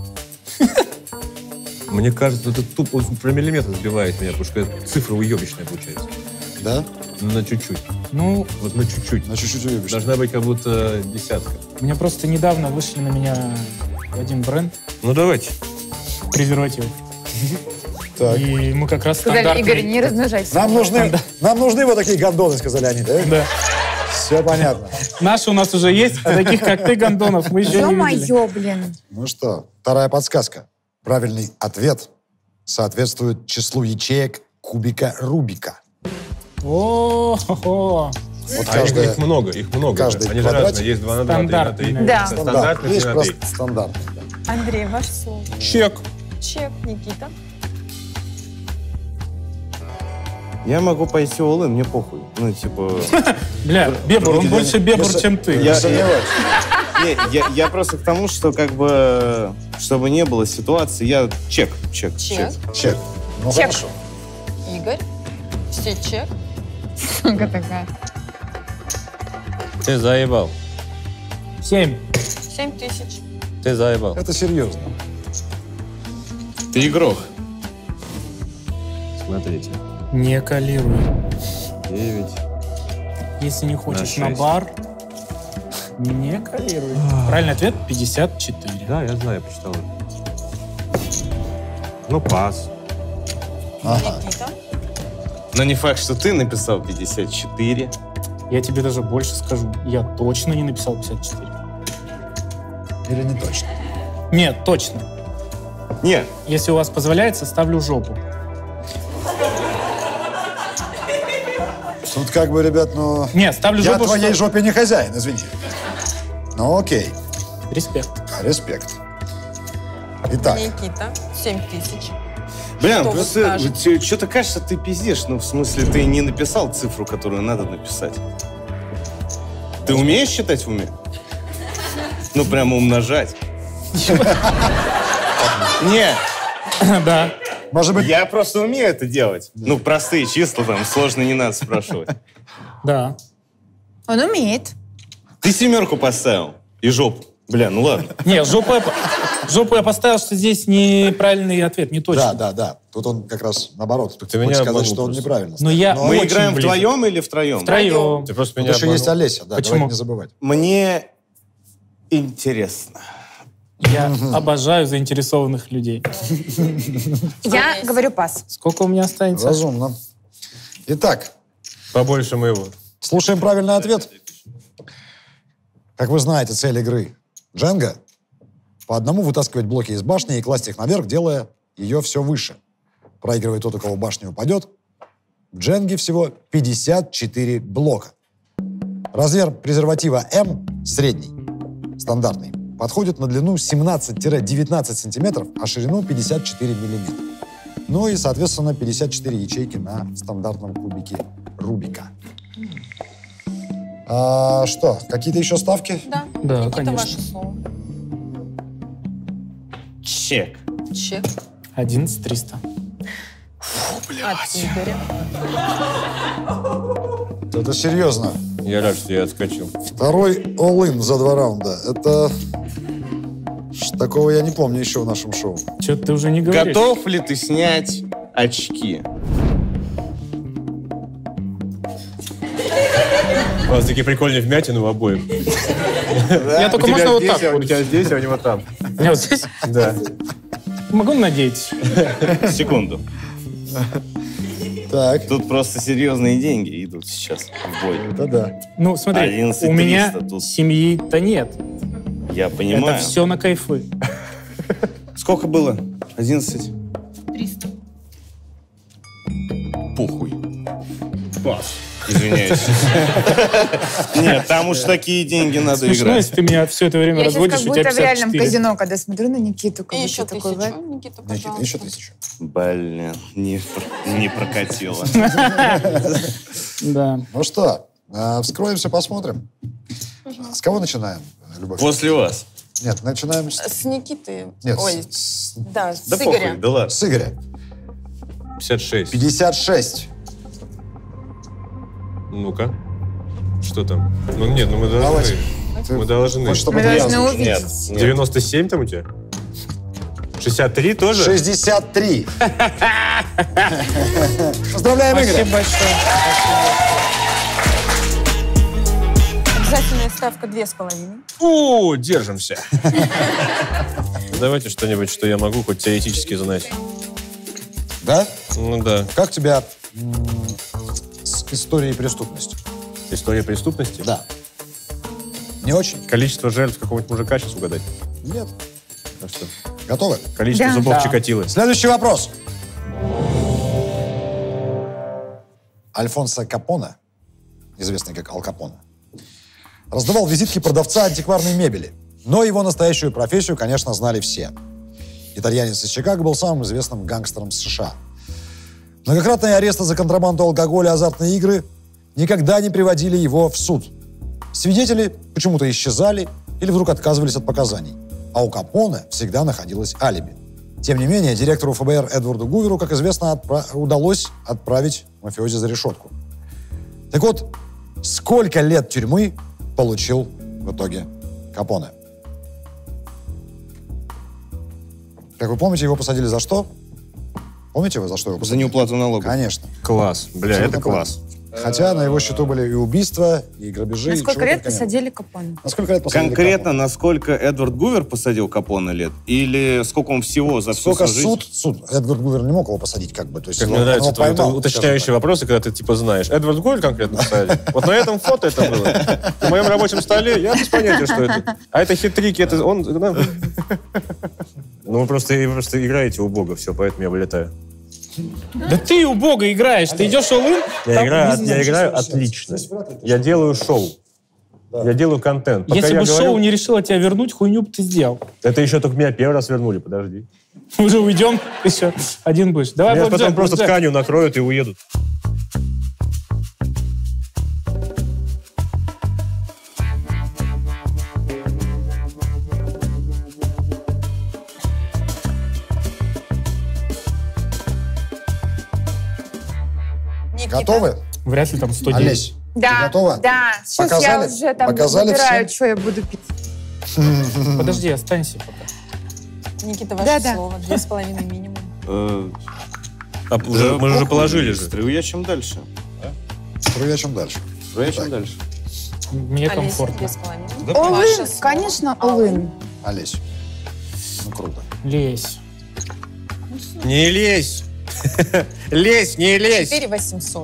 Мне кажется, это тупо он про миллиметр сбивает меня, потому что цифра уебищная получается.
Да?
На чуть-чуть.
Ну,
Вот на чуть-чуть.
На чуть-чуть уебишь.
Должна быть как будто десятка.
у меня просто недавно вышли на меня один бренд
Ну, давайте.
презервативов.
Так.
И мы как раз
Сказали,
стандартный...
Игорь, не размножайся.
Нам нужны, нам нужны вот такие гондоны, сказали они, да?
Да.
Все понятно.
Наши у нас уже есть, а таких, как ты, гондонов, мы еще не видели.
Ё-моё, блин.
Ну что, вторая подсказка. Правильный ответ соответствует числу ячеек кубика Рубика.
О-хо-хо.
Вот
А
каждая...
их, их много, их много.
каждый
же. Они же
квадратик
разные. Есть два на два, три на
Стандартный,
три.
да.
Стандарт.
Стандартный
Есть
три на три.
просто стандартный. Да.
Андрей, ваше слово.
Чек.
Чек, Никита.
Я могу пойти all in, мне похуй. Ну, типа...
Бля, Бебур, он
Я-
больше Бебур,
я-
чем ты.
Я
Я-
сомневаюсь.
Не, я, я просто к тому, что как бы... Чтобы не было ситуации, я... Чек, чек, чек.
Чек.
Чек. Ну
Чек.
хорошо.
Игорь. Все чек.
Сука такая.
Ты заебал.
Семь.
Семь тысяч.
Ты заебал.
Это серьезно.
Ты игрок.
Смотрите.
Не калируй.
Девять.
Если не хочешь
На
на,
шесть.
бар, не калируй. Правильный ответ пятьдесят четыре.
Да, я знаю, я почитал. Ну, пас.
Ага.
Никита.
Но не факт, что ты написал пятьдесят четыре.
Я тебе даже больше скажу. Я точно не написал пятьдесят четыре.
Или не точно?
Нет, точно.
Не,
Если у вас позволяется, ставлю жопу.
Тут как бы, ребят, ну...
Нет, ставлю
Я
жопу,
твоей
что-
жопе не хозяин, извини. Ну окей,
Респект.
респект. Итак,
Никита. Семь тысяч.
блин,
Что вы
просто
скажете?
что-то кажется, ты пиздишь. Ну, в смысле, ты не написал цифру, которую надо написать. Ты умеешь считать в уме? Ну, прямо умножать. Не,
Да.
может быть,
я просто умею это делать. Ну, простые числа там, сложно не надо спрашивать.
Да.
Он умеет.
Ты семерку поставил и жопу. Бля, ну ладно.
Не, жопу я, жопу я поставил, что здесь неправильный ответ, не точно.
Да, да, да. Тут он как раз наоборот.
Ты
Ты
меня
хочешь сказать,
обманул
что он
просто.
неправильно.
Но я
Но
Мы
очень
играем
близок.
вдвоем или втроем?
Втроем.
Ты просто
Тут
меня
еще есть
обманул.
Олеся, да,
Почему?
давайте не забывать.
Мне интересно.
Я обожаю заинтересованных людей.
Я говорю пас.
Сколько у меня останется?
Разумно. Итак,
Побольше моего.
слушаем правильный ответ. Как вы знаете, цель игры Дженга — по одному вытаскивать блоки из башни и класть их наверх, делая ее все выше. Проигрывает тот, у кого башня упадет. В Дженге всего пятьдесят четыре блока. Размер презерватива М, средний, стандартный, подходит на длину семнадцать-девятнадцать сантиметров, а ширину пятьдесят четыре миллиметра. Ну и, соответственно, пятьдесят четыре ячейки на стандартном кубике Рубика. А, что, какие-то еще ставки?
Да.
Да,
Никита,
конечно.
ваше слово.
Чек.
Чек.
одиннадцать триста.
От Игоря.
Это серьезно.
Я рад, что я отскочил.
Второй all-in за два раунда. Это... Ш- Такого я не помню еще в нашем шоу.
Что-то ты уже не говоришь.
Готов ли ты снять очки?
У вас такие прикольные вмятины у обоих.
Я только
У тебя
можно вот
здесь,
так.
а у
вот.
тебя здесь, а у него там.
У меня вот здесь.
Да.
Могу надеть.
Секунду.
Так,
Тут просто серьезные деньги идут сейчас в бой.
это да.
Ну, смотри,
одиннадцать
у меня
триста тут.
семьи-то нет.
Я понимаю.
Это все на кайфы.
Сколько было? одиннадцать? Похуй.
Пас.
Извиняюсь. Нет, там уж такие деньги надо
Смешно,
играть.
если ты меня все это время
Я сейчас
разводишь,
как
у тебя
будто в реальном
пятьдесят четыре.
казино, когда смотрю на Никиту, как
И
будто
еще
такой,
тысячу.
«Вэ».
Никита,
Никита,
пожалуйста.
еще тысячу.
Блин, не, пр- не прокатило.
Да.
Ну что, э, вскроемся, посмотрим. С кого начинаем, Любовь?
После вас.
Нет, начинаем с...
С Никиты.
Нет,
Ой,
с, с-
да, с
Да
Игоря.
похуй, да ладно.
с Игоря.
пятьдесят шесть.
пятьдесят шесть.
Ну-ка. Что там? Ну нет, ну мы
Давайте.
должны.
Ты
Мы должны.
хочешь, чтобы
Мы
это я
должны
озвучил?
увидеть.
Нет, нет.
девяносто семь там у тебя? шестьдесят три тоже?
шестьдесят три. Поздравляем,
Спасибо
Игоря.
большое.
Обязательная ставка две с половиной.
О, держимся. Давайте что-нибудь, что я могу хоть теоретически знать.
Да?
Ну да.
Как тебя м, с историей преступности?
История преступности?
Да. Не очень?
Количество жертв какого-нибудь мужика сейчас угадать?
Нет.
А что?
Готовы?
Количество
Да.
зубов
Да.
Чикатило.
Следующий вопрос. Альфонсо Капоне, известный как Ал Капоне, раздавал визитки продавца антикварной мебели. Но его настоящую профессию, конечно, знали все. Итальянец из Чикаго был самым известным гангстером США. Многократные аресты за контрабанду алкоголя и азартные игры никогда не приводили его в суд. Свидетели почему-то исчезали или вдруг отказывались от показаний. А у Капоне всегда находилось алиби. Тем не менее, директору эф бэ эр Эдварду Гуверу, как известно, отпра- удалось отправить мафиози за решетку. Так вот, сколько лет тюрьмы получил в итоге Капоне? Как вы помните, его посадили за что? Помните вы, за что его
За
посадили?
неуплату налогов.
Конечно.
Класс. Бля,
Абсолютно
это класс.
Хотя на его счету были и убийства, и грабежи.
На
и
сколько
чего
лет
только не было.
посадили Капоне?
На сколько лет посадили
Конкретно,
Капоне?
насколько Эдвард Гувер посадил Капоне лет? Или сколько он всего за всю
Сколько
свою жизнь?
суд, суд, Эдвард Гувер не мог его посадить, как бы. То есть
Как
он-
мне
он
нравятся
его
твои
поймал,
уточняющие
скажем
вопросы, когда ты типа знаешь. Эдвард Гуль конкретно поставили. Вот на этом фото это было. На моем рабочем столе я без понятия, что это. А это хитрики, это он... да. Ну вы просто, вы просто играете у бога, все, поэтому я вылетаю.
Да ты у бога играешь. Ты идешь all-in.
Я
там
играю,
не
я
знаю,
играю
что
отлично.
Здесь вряд ли ты
Я делаю шоу. Я делаю контент. Пока
Если
я
бы
говорю-
шоу не решило тебя вернуть, хуйню бы ты сделал.
Это еще только меня первый раз вернули, подожди.
Мы уже уйдем, еще один будешь. Давай,
Меня
блэкджек,
потом просто
блэкджек.
тканью накроют и уедут.
Никита.
Готовы?
Вряд ли там сто девять.
Олесь,
Да,
ты готова?
да. Сейчас я
Показали?
уже там
Показали
выбираю,
всем?
что я буду пить.
Подожди, останься пока.
Никита, ваше
Да-да.
слово. Две с половиной минимум.
Э,
А уже, мы же уже положили же.
Струя чем дальше.
Струя чем дальше.
Струя чем
Так.
дальше.
Мне
Олеся,
комфортно.
две с половиной.
Олын,
Ваше слово.
конечно, Олын.
Олесь. Ну, круто.
Лезь.
Не лезь! Лезь, не лезь!
четыре восемьсот.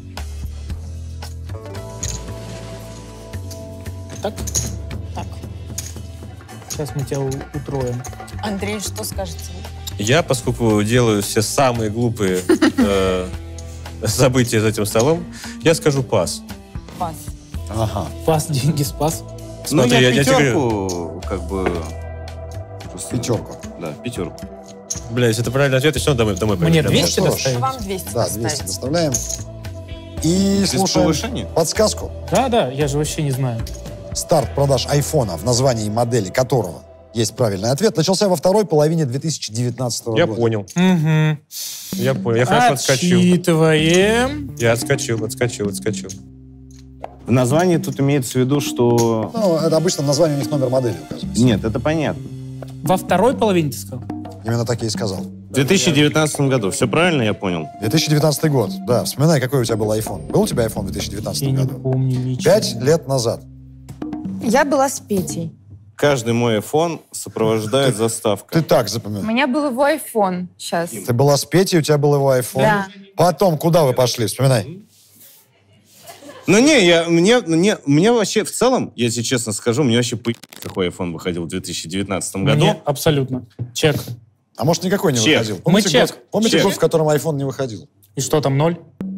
Так?
Так.
Сейчас мы тебя у- утроим.
Андрей, что скажете?
Я, поскольку делаю все самые глупые э, события за этим столом, я скажу пас.
Пас.
Ага.
Пас, деньги, спас.
Ну,
Смотри,
я,
я- я тебе
пятерку, как бы... просто-
Пятерку.
Да, пятерку.
Бля, если это правильный ответ, то домой, домой
Мне
поедем.
двести
что ж.
доставить?
Вам двести
Да, двести
поставить.
доставляем. И
Без
слушаем
повышения?
подсказку.
Да, да, я же вообще не знаю.
Старт продаж айфона, в названии модели которого есть правильный ответ, начался во второй половине две тысячи девятнадцатого
Я
года.
понял,
Угу.
я понял. Я хорошо отскочил.
Отсчитываем.
Я отскочил, отскочил, отскочил.
В названии тут имеется в виду, что...
Ну, это обычно в названии у них номер модели указывается.
Нет, это понятно.
Во второй половине ты сказал?
Именно так я и сказал.
В две тысячи девятнадцатом году. Все правильно я понял?
две тысячи девятнадцатый год. Да, вспоминай, какой у тебя был iPhone. Был у тебя iPhone в две тысячи
Я
девятнадцатом
не
году?
помню ничего.
Пять лет назад.
Я была с Петей.
Каждый мой iPhone сопровождает
Ты
заставка.
так
У
запоминай.
меня был его iPhone сейчас.
Ты была с Петей, у тебя был его iPhone.
Да.
Потом, куда вы пошли? Вспоминай.
Ну не, я, мне, мне, мне вообще в целом, я тебе честно скажу, мне вообще по... какой iPhone выходил в две тысячи девятнадцатом году.
Мне абсолютно. Чек.
А может, никакой не
Чек.
выходил?
Мы
Помните,
чек.
год, помните
Чек.
год, в котором iPhone не выходил?
И что там, ноль?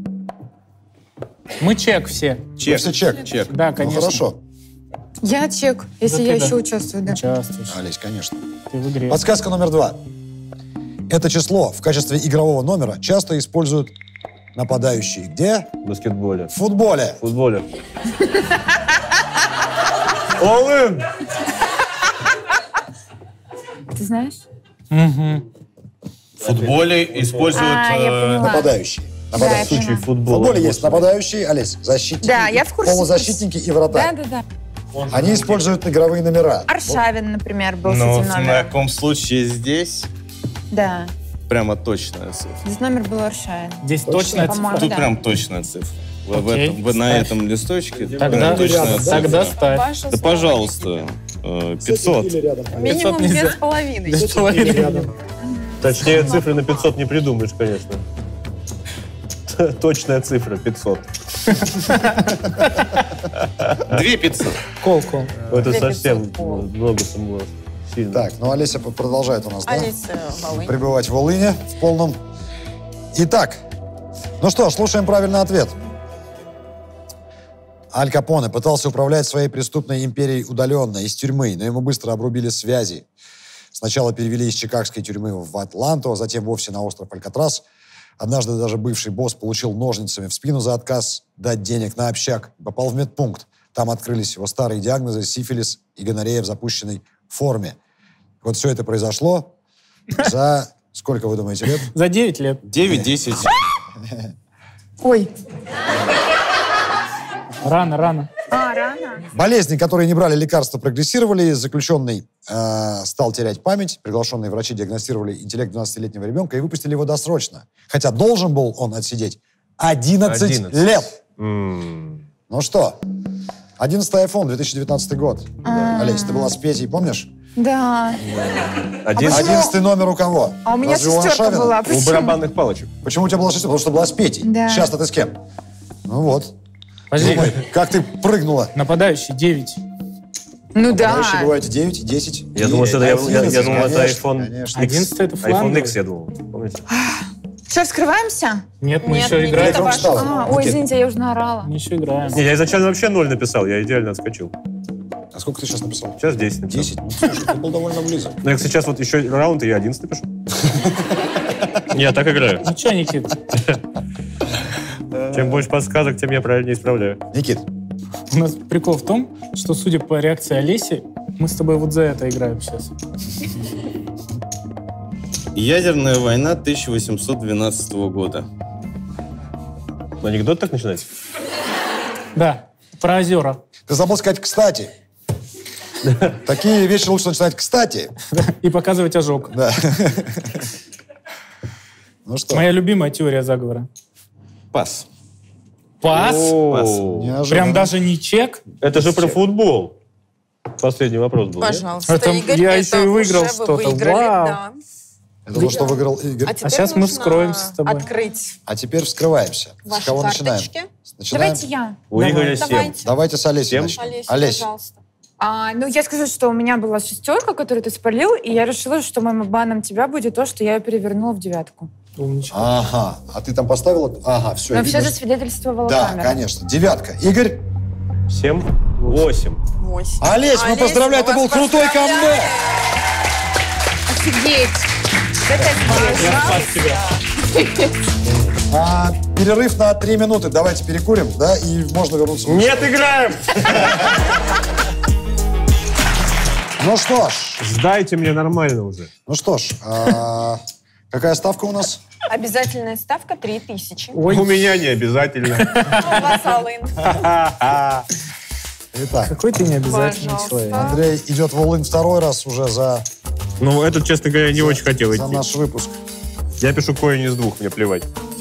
Мы чек все.
Чек.
Вы все чек?
Чек.
Да,
Ну,
конечно.
хорошо.
Я чек, если
Да
я
ты да.
еще участвую, да.
Участвуешь.
Олесь, конечно.
Ты в игре.
Подсказка номер два. Это число в качестве игрового номера часто используют нападающие. Где?
В баскетболе.
В футболе.
В футболе. Олын!
Ты знаешь?
Угу.
В футболе используют...
А, я
э,
поняла.
Нападающие.
Да,
Нападающие.
я поняла.
В футболе есть нападающие, Олесь, защитники,
Да, я в курсе.
полузащитники и
Да,
вратарь.
да, да.
Они используют игровые номера.
Аршавин, например, был с
Ну,
этим
в
номером.
таком случае здесь
Да.
прямо точная цифра.
Здесь номер был Аршавин.
Здесь точная
По-моему,
цифра.
Тут
да.
прям точная цифра. В, в
Окей,
этом, в- на
ставь.
этом листочке
Тогда,
прям точная
рядом,
цифра.
тогда ставь.
Ваше
Да,
слово,
пожалуйста, э, пятьсот.
Минимум
нельзя.
две с половиной.
Две с половиной.
Точнее, цифры на пятьсот не придумаешь, конечно. Точная цифра пятьсот.
Две пятьсот.
Кол, кол.
Это
Две
совсем
пятьсот пол.
много самого. Сильно.
Так, ну Олеся п- продолжает у нас, да?
Олеся Волынь.
Пребывать в Волыне в полном. Итак, ну что ж, слушаем правильный ответ. Аль Капоне пытался управлять своей преступной империей удаленно, из тюрьмы, но ему быстро обрубили связи. Сначала перевели из чикагской тюрьмы в Атланту, а затем вовсе на остров Алькатрас. Однажды даже бывший босс получил ножницами в спину за отказ дать денег на общак. Попал в медпункт. Там открылись его старые диагнозы: сифилис и гонорея в запущенной форме. Вот все это произошло за... Сколько, вы думаете, лет?
За девять лет.
девять-десять.
Ой.
Рано, рано.
А, рано.
Болезни, которые не брали лекарства, прогрессировали. Заключенный э, стал терять память. Приглашенные врачи диагностировали интеллект двенадцатилетнего ребенка и выпустили его досрочно. Хотя должен был он отсидеть одиннадцать,
одиннадцать.
лет.
М.
Ну что, одиннадцатый айфон, две тысячи девятнадцатый год.
А.
Олесь, ты была с Петей, помнишь?
Да.
Один
почему?
Одиннадцатый номер у кого?
А у меня
Разве у
шестерка
Аршавина?
была.
у
Почему?
барабанных палочек.
Почему у тебя была шестерка? Потому что была с Петей.
Да.
Сейчас-то ты с кем? Ну вот.
Подожди.
Думай, как ты прыгнула.
Нападающий девять.
Ну да.
Дальше бывает и девять, и десять.
Я думал, что это, я, я- я думал, это
Конечно,
iPhone
конечно.
X.
одиннадцатый это
iPhone
фланговый.
X, я думал. Помните?
Что, вскрываемся?
Нет, мы
Нет,
еще
Никита,
играем.
Электрон
ваше
встала.
слово.
А, ой, извините, я уже наорала.
Мы еще играем.
Не, я изначально вообще ноль написал, я идеально отскочил.
А сколько ты сейчас написал?
Сейчас десять написал.
Десять? Ну, слушай, ты был довольно близок.
Ну, я сейчас вот еще раунд, и я одиннадцать напишу. Я так играю.
Ну что, Никит?
Чем больше подсказок, тем я правильнее исправляю.
Никит,
У нас прикол в том, что, судя по реакции Олеси, мы с тобой вот за это играем сейчас.
Ядерная война тысяча восемьсот двенадцатого года.
Анекдот так начинается?
Да, про озера.
ты забыл сказать «кстати». Такие вещи лучше начинать кстати.
И показывать ожог.
Да. Ну что?
Моя любимая теория заговора.
Пас.
Пас?
О,
Неожиданно.
Прям даже не чек?
Это же про футбол. Последний вопрос был. нет?
Пожалуйста,
Это
Игорь,
я
это
еще и выиграл
уже вы
что-то.
выиграли,
Вау.
да.
Это то, что выиграл Игорь.
А, теперь
сейчас мы
нужно
вскроемся с тобой.
Открыть
А теперь вскрываемся. С
ваши
кого начинаем?
карточки.
Начинаем?
Давайте я.
У Игоря семь.
Давайте.
Давайте с Олесей
Семь?
начнем.
Олеся,
Олесь.
пожалуйста.
А, ну, я скажу, что у меня была шестерка, которую ты спалил, и я решила, что моим обманом тебя будет то, что я ее перевернула в девятку.
Умничка.
Ага. А ты там поставила? Ага, все.
Но все засвидетельствовала
Да,
камера.
конечно. Девятка. Игорь.
Семь. Восемь.
Восемь.
Олесь, мы
Олесь,
поздравляем,
мы
это был
вас
крутой
поздравляем.
камбэк.
Офигеть! Это
Я спас тебя.
А, перерыв на три минуты. Давайте перекурим, да, и можно вернуться. в
Нет, играем!
Ну что ж,
Сдайте мне нормально уже.
ну что ж, а, какая ставка у нас?
Обязательная ставка три тысячи.
Ой,
У меня не обязательно.
У вас, Алын.
Итак,
какой ты необязательный
Пожалуйста.
человек.
Андрей идет в all-in второй раз уже за,
Ну, этот, честно говоря, не очень хотел
за
идти.
наш выпуск.
Я пишу коин из двух, мне плевать.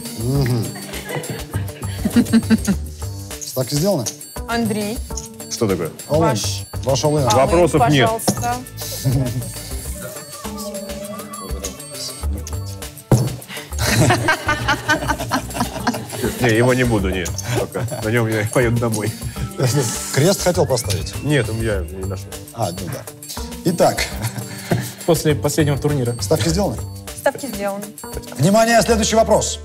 Ставки сделаны?
Андрей,
Что такое?
All-in.
Ваш.
Ваш all-in.
Алын,
Вопросов нет.
пожалуйста.
Не, его не буду, нет. Пока. На нем я поеду домой.
Крест хотел поставить?
Нет, у меня не нашел.
А, ну да. Итак,
После последнего турнира.
ставки сделаны?
Ставки сделаны.
Внимание, следующий вопрос.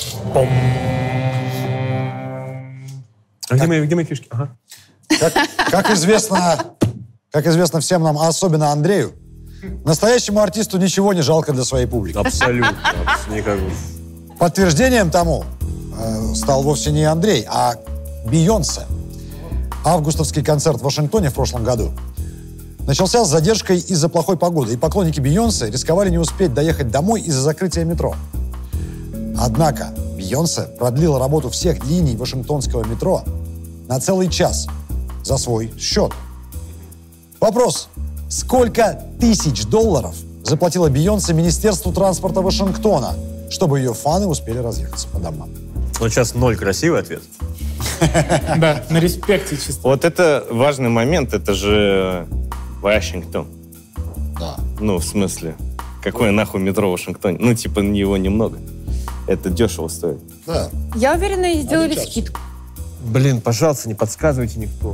А где мои, где мои фишки? Ага.
Как, как известно, как известно всем нам, а особенно Андрею, настоящему артисту ничего не жалко для своей публики.
Абсолютно. Никакого.
Подтверждением тому э, стал вовсе не Андрей, а Бейонсе. Августовский концерт в Вашингтоне в прошлом году начался с задержкой из-за плохой погоды, и поклонники Бейонсе рисковали не успеть доехать домой из-за закрытия метро. Однако Бейонсе продлила работу всех линий Вашингтонского метро на целый час за свой счет. Вопрос. Сколько тысяч долларов заплатила Бейонсе Министерству транспорта Вашингтона, чтобы ее фаны успели разъехаться по домам?
Ну, сейчас ноль красивый ответ.
Да, на респекте чисто.
Вот это важный момент, это же Вашингтон.
Да.
Ну, в смысле, какое нахуй метро в Вашингтоне? Ну, типа, его немного. Это дешево стоит.
Да.
Я уверена, ей сделали
час.
скидку.
Блин, пожалуйста, не подсказывайте никто.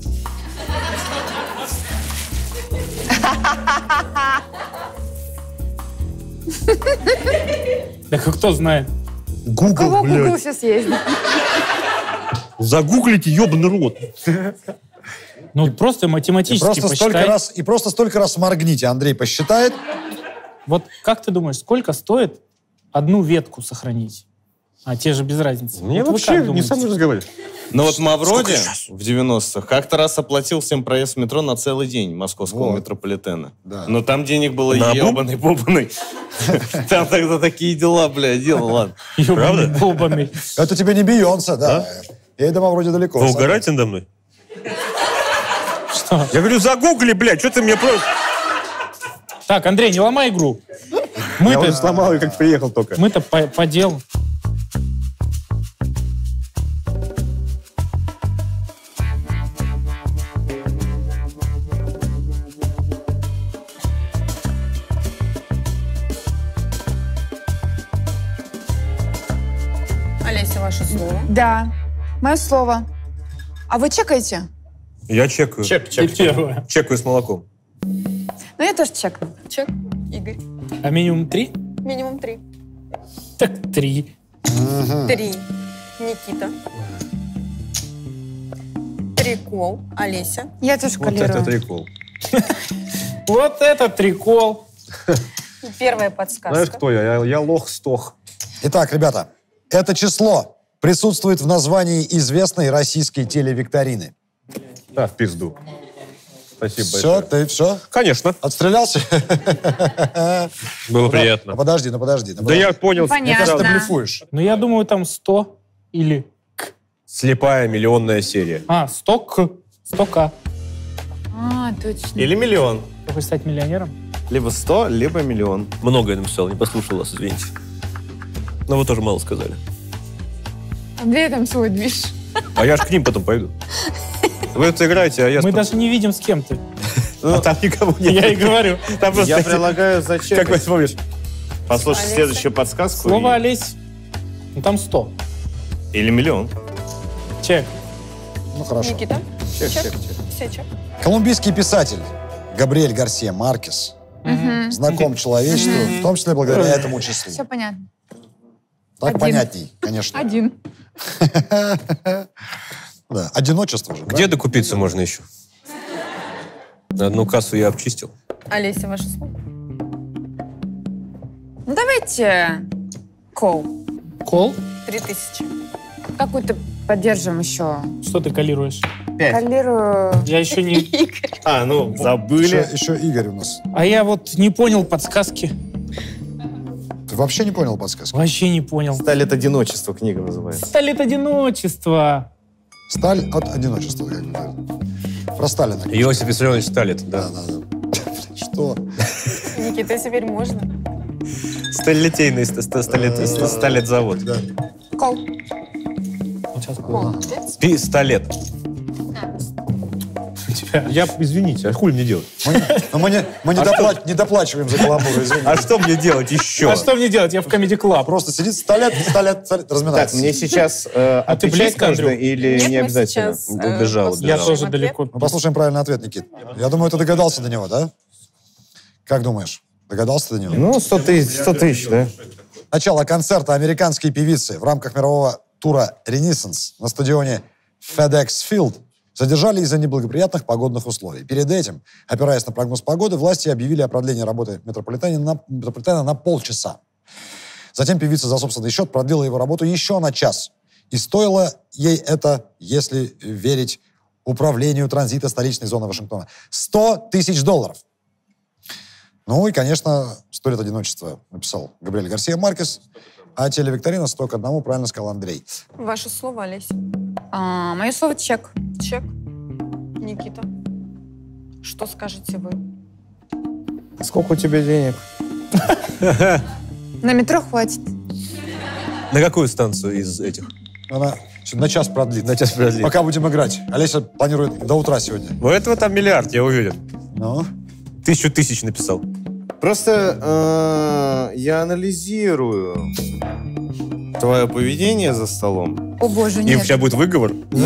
Да кто знает.
У кого Google сейчас есть?
Загуглите, ебаный рот.
Ну, просто
И
математически
просто, столько
посчитай.
раз, и просто столько раз моргните. Андрей посчитает.
Вот как ты думаешь, сколько стоит одну ветку сохранить? А те же без разницы.
Мне
Вот вы
вообще
как
не
думаете?
со мной разговаривать.
Но вот Мавроди в девяностых как-то раз оплатил всем проезд в метро на целый день московского
Вот.
метрополитена.
Да.
Но там денег было
На бум?
ебаный-бобаный. Там тогда такие дела, бля, делал, ладно.
Ёбаный бобаный.
Это тебе не Бейонсе, да. Я дома вроде далеко.
Вы угораете надо мной?
Что?
Я говорю, загугли, блядь, что ты мне просто...
Так, Андрей, не ломай игру.
Я уже
Мы-то
сломал, и как приехал только.
мы-то по, по делу.
Олеся, ваше слово.
Да. Мое слово. А вы чекаете?
Я чекаю.
Чек,
Ты
чек.
первая.
Чекаю с молоком.
Ну, я тоже чекну.
Чек. Игорь.
А минимум три?
Минимум три.
Так три.
Три. Никита. Прикол. Олеся.
Я тоже
Вот это
колирую.
прикол.
Вот это трикол.
И первая подсказка.
Знаешь, кто я? Я, я лох-стох.
Итак, ребята, это число присутствует в названии известной российской телевикторины.
Да, в пизду. Спасибо
Все,
большое.
ты все?
Конечно.
Отстрелялся?
Было
Ну,
приятно.
подожди, ну подожди. ну
Да
подожди.
я понял.
Мне кажется, ты
Понятно.
блефуешь.
Ну, я думаю, там сто или...
Слепая миллионная серия.
А, сто к. сто к.
А, точно.
Или миллион.
Ты хочешь стать миллионером?
Либо сто, либо миллион.
Многое написал, не послушал вас, извините. Но вы тоже мало сказали.
Андрей там свой движ.
А я же к ним потом пойду. Вы это играете, а я...
Мы
спо-
даже не видим, с кем ты.
А там никого нет.
Я и говорю.
Там просто
Я
эти-
предлагаю
Как
зачекать.
вы помнишь?
Послушать
Олеся.
следующую подсказку.
Слово
и-
Олесь. Ну там сто.
Или миллион.
Чек.
Ну, хорошо.
Никита?
Чек,
Чек.
чек, чек.
Все, чек.
Колумбийский писатель Габриэль Гарсия Маркес знаком человечеству, в том числе благодаря этому числу.
Все понятно.
Так
Один.
понятней, конечно.
Один.
Да, одиночество же.
Где докупиться можно еще? Одну кассу я обчистил.
Олеся, ваше слово.
Ну, давайте кол.
Кол?
Три тысячи.
Какую-то поддержим еще.
Что ты колируешь?
Пять.
Коллирую.
Я еще не...
А, ну, забыли.
Еще, еще Игорь у нас.
А я вот не понял подсказки.
Ты вообще не понял подсказку?
Вообще не понял.
Сталь от одиночества книга называется.
Сталь от одиночества.
Сталь от одиночества. Как бы. Про Сталина.
Иосиф Виссарионович Сталин,
Да,
да.
да, да. Что?
Никита, теперь можно.
Сталелитейный ст- ст- сталет- ст- сталетзавод.
Да.
Кол.
Вот сейчас
Кол. Молодец.
Пистолет.
у тебя.
Я, извините, а хуй мне делать?
Мы, не- но мы, не, мы не,
А
допла- не доплачиваем за каламбур, извините.
А что мне делать еще?
А что мне делать? Я в Comedy Club.
Просто сидит, столет, столет, столет,
Так,
разминается.
мне сейчас э,
А ты
отвечать
близко,
нужно
Андрюх?
или
Нет,
не
мы
обязательно?
сейчас, э,
Убежал,
послушаем
Я
убежал.
тоже
ответ.
далеко.
Мы послушаем правильный ответ, Никит. Я думаю, ты догадался до него, да? Как думаешь? Догадался до него?
Ну, сто тысяч, сто тысяч, да?
Начало концерта американской певицы в рамках мирового тура «Ренессанс» на стадионе FedEx Field задержали из-за неблагоприятных погодных условий. Перед этим, опираясь на прогноз погоды, власти объявили о продлении работы метрополитена на, метрополитена на полчаса. Затем певица за собственный счет продлила его работу еще на час. И стоило ей это, если верить управлению транзита столичной зоны Вашингтона, сто тысяч долларов. Ну и, конечно, «Сто лет одиночества» написал Габриэль Гарсия Маркес, а телевикторина «сто к одному» правильно сказал Андрей.
Ваше слово, Олеся.
А, мое слово чек.
Чек. Никита. Что скажете вы?
Сколько у тебя денег?
На метро хватит.
На какую станцию из этих?
Она на час продлит.
На час продлит.
Пока будем играть. Олеся планирует до утра сегодня.
У этого там миллиард, я уверен.
Ну?
Тысячу тысяч написал.
Просто э, я анализирую твое поведение за столом.
О боже,
И
нет.
сейчас будет выговор.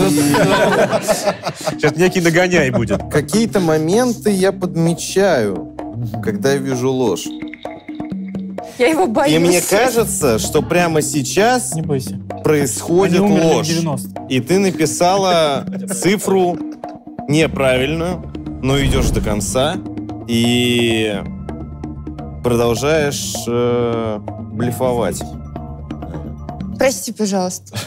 Сейчас некий нагоняй будет.
Какие-то моменты я подмечаю, когда я вижу ложь.
Я его боюсь.
И мне кажется, что прямо сейчас
Не бойся.
происходит
Они умерли в
ложь.
девяностых.
И ты написала цифру неправильную, но идешь до конца и продолжаешь э, блефовать.
Прости, пожалуйста.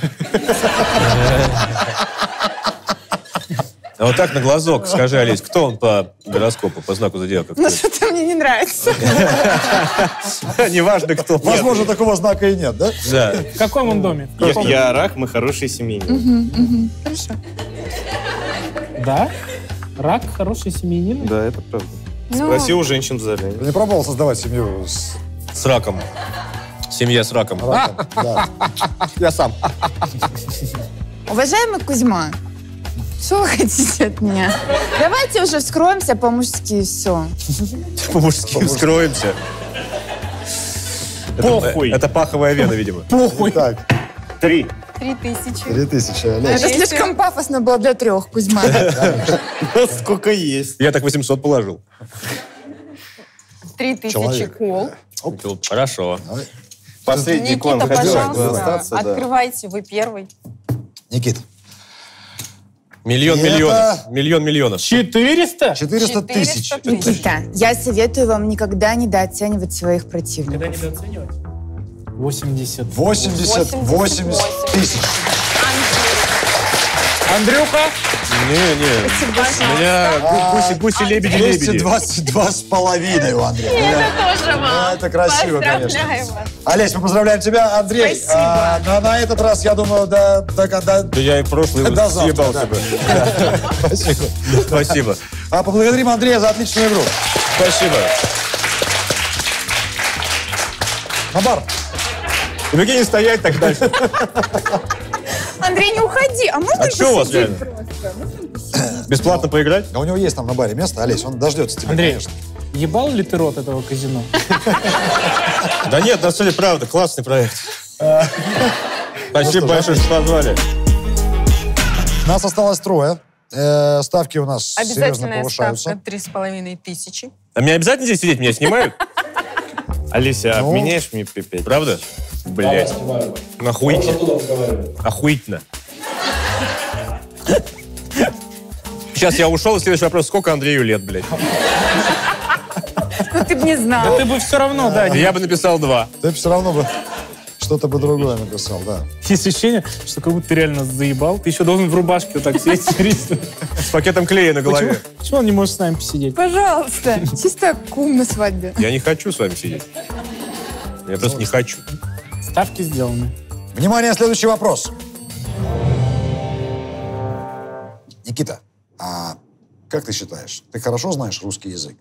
А вот так на глазок скажи, Олесь, кто он по гороскопу, по знаку зодиака?
Ну что-то мне не нравится.
Неважно, кто.
Возможно, такого знака и нет, да?
Да.
В каком он доме? В
Я,
каком?
я рак, мы хорошие семейники.
Хорошо.
Да? Рак, хороший семьянин.
Да, это правда.
Ну,
Спроси у женщин в зале.
Ты не пробовал создавать семью с
С раком. Семья с раком.
раком? Да.
Я сам.
уважаемый Кузьма, что вы хотите от меня? Давайте уже вскроемся по-мужски и все.
По-мужски вскроемся.
Похуй.
Это, это паховая вена, видимо.
Похуй.
Так,
Три.
Три тысячи.
три тысячи, Олеся.
Это слишком пафосно было для трех, Кузьма.
Ну, сколько есть.
Я так восемьсот положил.
Три тысячи
Человек.
кол.
Хорошо.
Давай.
Последний
Никита,
кон хотел
пожалуйста,
остаться, да.
открывайте, вы первый.
Никит,
Миллион
Это-
миллионов. Миллион миллионов.
Четыреста?
четыреста тысяч.
четыреста тысяч.
Никита, я советую вам никогда недооценивать своих противников.
Когда недооценивать? восемьдесят.
восемьдесят восемь тысяч.
Андрюха,
Не-не.
Спасибо.
У меня
А,
гуси, гуси, лебеди,
двести
лебеди.
двадцать два с половиной у Андрея.
Это тоже вам.
Это красиво, конечно.
Поздравляю вас.
Олесь, мы поздравляем тебя. Андрей,
Спасибо.
а, на, на этот раз, я думаю, до, до, до-
Да я и прошлый
до завтра.
съебался
да.
бы.
Спасибо.
Спасибо.
А поблагодарим Андрея за отличную игру.
Спасибо.
На бар.
И прикинь, стоять так дальше.
Андрей, не уходи. А можно
А что у вас
посидеть
реально?
просто?
Бесплатно поиграть?
А у него есть там на баре место, Олесь, он дождется тебя,
Андрей,
конечно.
ебал ли ты рот этого казино?
Да нет, на самом деле, правда, классный проект. Спасибо
Ну что,
большое, что позвали.
Нас осталось трое. Э, ставки у нас серьезно
Обязательная
повышаются.
ставка три с половиной тысячи.
А мне обязательно здесь сидеть? Меня снимают?
Алися,
Ну.
обменяешь мне пять?
Правда?
Блять.
Охуительно. Охуительно. Сейчас я ушел, и следующий вопрос. Сколько Андрею лет, блядь?
Ну, ты бы не
Да
знал.
ты бы все равно, да.
Я бы написал два.
Ты все равно бы что-то бы другое написал, да.
Есть ощущение, что как будто ты реально заебал. Ты еще должен в рубашке вот так сидеть.
С пакетом клея на голове.
Почему, почему он не может с нами посидеть?
Пожалуйста. Чисто кум на свадьбе.
Я не хочу с вами сидеть. Я просто не хочу.
Ставки сделаны.
Внимание, следующий вопрос. Никита, а как ты считаешь, ты хорошо знаешь русский язык?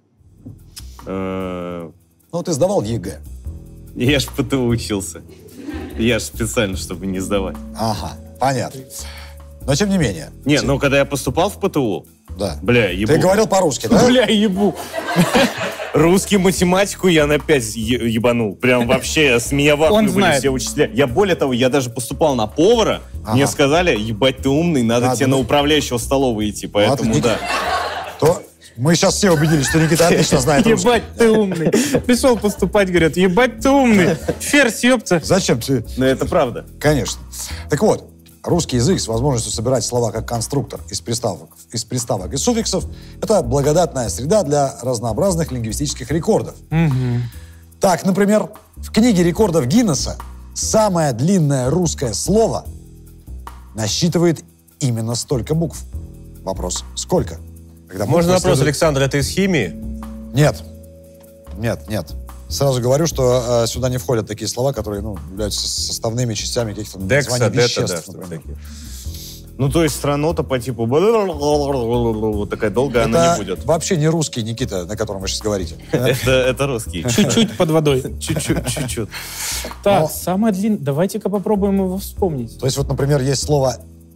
Э,
Ну, ты сдавал ЕГЭ.
Я ж в ПТУ учился. Я ж специально, чтобы не сдавать.
Ага, понятно. Но тем не менее.
Не, ну когда я поступал в ПТУ,
Да.
бля, ебу.
Ты говорил по-русски, да?
Бля, ебу.
Русский, математику я на пять е- ебанул. Прям вообще с меня в ахуе
Он
были
знает.
все учителя. Я более того, я даже поступал на повара.
Ага.
Мне сказали, ебать, ты умный, надо
Ладно.
тебе на управляющего столовой идти. Поэтому
Ладно,
да.
То мы сейчас все убедились, что Никита отлично знает русский.
Ебать, ты умный. Пришел поступать, говорят, ебать, ты умный. Ферзь, ёпта.
Зачем ты?
Но это правда.
Конечно. Так вот, русский язык с возможностью собирать слова как конструктор из приставок, из приставок и суффиксов – это благодатная среда для разнообразных лингвистических рекордов. Так, например, в книге рекордов Гиннесса самое длинное русское слово насчитывает именно столько букв. Вопрос – сколько? Когда
Можно
буквы
вопрос,
следуют-
Александр, это из химии?
Нет. Нет, нет. Сразу говорю, что э, сюда не входят такие слова, которые ну, являются составными частями каких-то
Декса,
названий
дета,
веществ,
да, что-то
например.
такие.
Ну, то есть странота по типу... Вот такая долгая она
Это
не будет.
вообще не русский, Никита, на котором вы сейчас говорите.
Это, это русский.
Чуть-чуть под водой.
Чуть-чуть, чуть-чуть.
Так,
Но-
самое длинное. Давайте-ка попробуем его вспомнить.
То есть вот, например, есть слово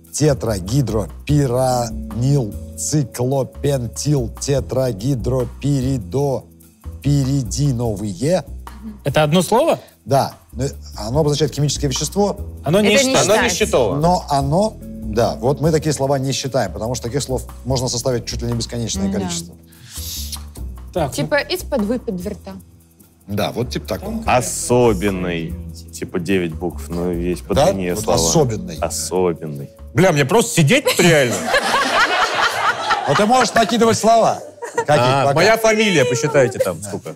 тетрагидропиранил, циклопентил, тетрагидропиридо, пиридиновые.
Это одно слово?
Да, ну, оно обозначает химическое вещество,
Оно не
Это не
считается.
Оно не
считается.
счетово.
но оно, да, вот мы такие слова не считаем, потому что таких слов можно составить чуть ли не бесконечное
Да.
количество.
Так, ну,
Типа из-под выпад верта.
Да, вот типа так.
Особенный. Типа девять букв, но есть
Да?
подлиннее
Вот
слова.
особенный.
Особенный.
Бля, мне просто сидеть тут реально.
Но ты можешь накидывать слова. Какие?
А,
Пока.
моя фамилия, посчитайте там сколько.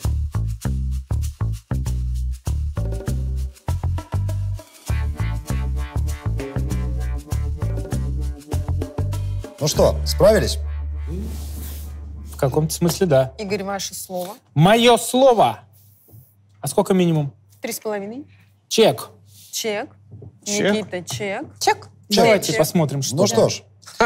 Ну что, справились?
в каком-то смысле да.
Игорь, ваше слово.
Мое слово. А сколько минимум?
Три с половиной.
Чек.
Чек.
Чек?
Никита, чек.
Чек.
Давайте
Чек.
посмотрим, что.
Ну что ж,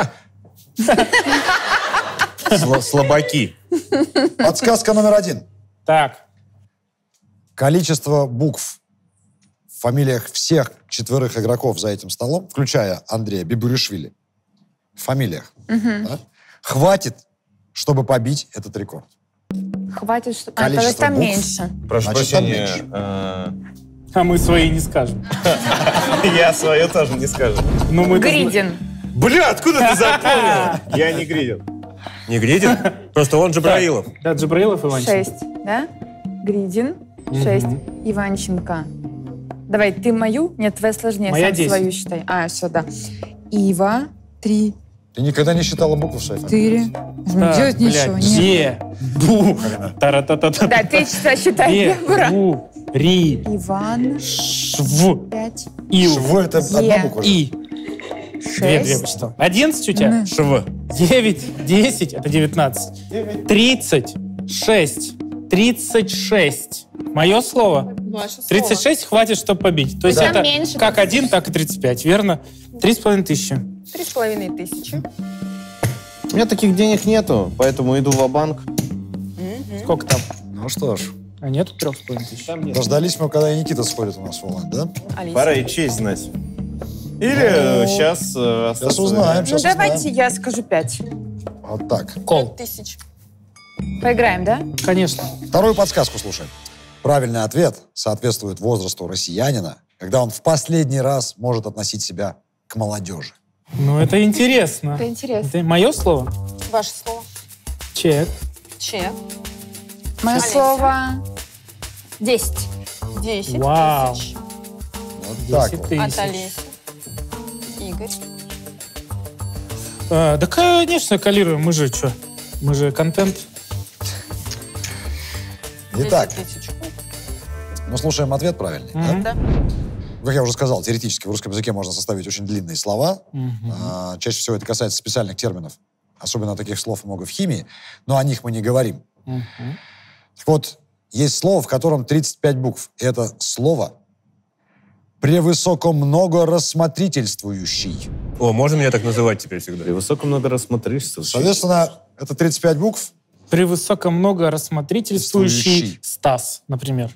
Сло- Слабаки.
подсказка номер один.
Так,
Количество букв в фамилиях всех четверых игроков за этим столом, включая Андрея Бибуришвили, в фамилиях, да, хватит, чтобы побить этот рекорд.
Хватит, что... А, то
Количество
есть там
букв.
меньше.
Прошу
Значит, там
прощения.
меньше.
э,
а мы свои не скажем.
Я свое тоже не скажу.
Ну, мы
Гридин.
Бля, откуда ты запомнил? Я не Гридин.
Не Гридин? Просто он Джабраилов.
Да, Джабраилов Иванченко.
Шесть, да? Гридин. Шесть. Иванченко. Давай, ты мою? Нет, твоя сложнее.
Моя
Сам
десять.
свою считай. А, все, да. Ива. Три.
Ты никогда не считала буквы в своей фамилии?
Четыре. Не делать ничего. Нет.
Е. Бу. Тара-та-та-та.
Да, ты считай, считай.
Е.
Ура.
Бу. Ри.
Иван.
Шв.
Пять.
Ил.
Шв — это одна
Е.
буква. же.
И. Две, две почитал. одиннадцать у тебя?
ШВ.
девять, десять, это девятнадцать. тридцать шесть. тридцать шесть. Мое слово?
Ваше слово.
тридцать шесть хватит, чтобы побить. То есть
Там
это
меньше
как
тридцать
один, так и тридцать пять, верно? Три с половиной тысячи.
Три с половиной тысячи.
У меня таких денег нету, поэтому иду в банк.
Сколько там?
Ну что ж,
А нету трех с половиной тысяч?
дождались мы, когда и Никита сходит у нас в Волань, да?
Алиса.
Пора и честь знать. Или сейчас... э,
Сейчас
остаться-
узнаем,
Ну,
сейчас
давайте
узнаем.
я скажу пять.
Вот так.
Кол.
Тысяч.
Поиграем, да?
Конечно.
Вторую подсказку слушаем. Правильный ответ соответствует возрасту россиянина, когда он в последний раз может относить себя к молодежи.
Ну, это интересно.
Это интересно.
Это мое слово?
Ваше слово.
Чек.
Че.
Мое
Алиса.
слово десять.
Десять
Вау.
тысяч.
Вот так
десять
вот.
тысяч.
От Алисы. Игорь.
А, да, конечно, коллируем. Мы же что? Мы же контент.
Итак,
десять тысяч.
мы слушаем ответ правильный. да?
Мгм.
Да.
Как я уже сказал, теоретически в русском языке можно составить очень длинные слова.
Мгм.
А, чаще всего это касается специальных терминов. Особенно таких слов много в химии, но о них мы не говорим.
Мгм.
Так вот, есть слово, в котором тридцать пять букв. И это слово «превысоко много рассмотрительствующий».
О, можно меня так называть теперь всегда?
При высоком надо рассмотришься.
Соответственно, это тридцать пять букв.
При высоко много рассмотрительствующий
Рассмотрительствующий.
Стас, например.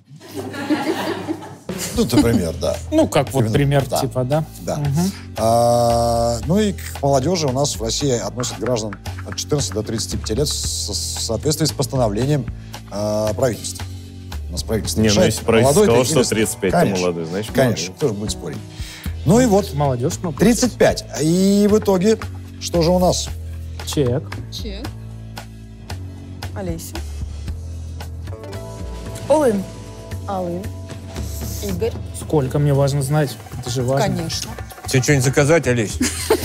Ну, например, да.
Ну, как вот
Именно,
пример,
да.
типа, да?
Да.
Мгм.
А, ну и к молодежи у нас в России относят граждан от четырнадцати до тридцати пяти лет с- в соответствии с постановлением а, правительства. У нас правительство
Не, ну
решает,
если правительство
молодой ты
сказало, что
или-
тридцать пять, то
Конечно,
молодой, значит,
Конечно,
молодой.
кто же будет спорить. Ну и вот,
Молодежь, ну,
тридцать пять. И в итоге, что же у нас?
чек.
Че. Олеся.
Улын.
Алын. Игорь.
Сколько, мне важно знать. Это же важно.
Конечно.
Тебе что-нибудь заказать, Олесь?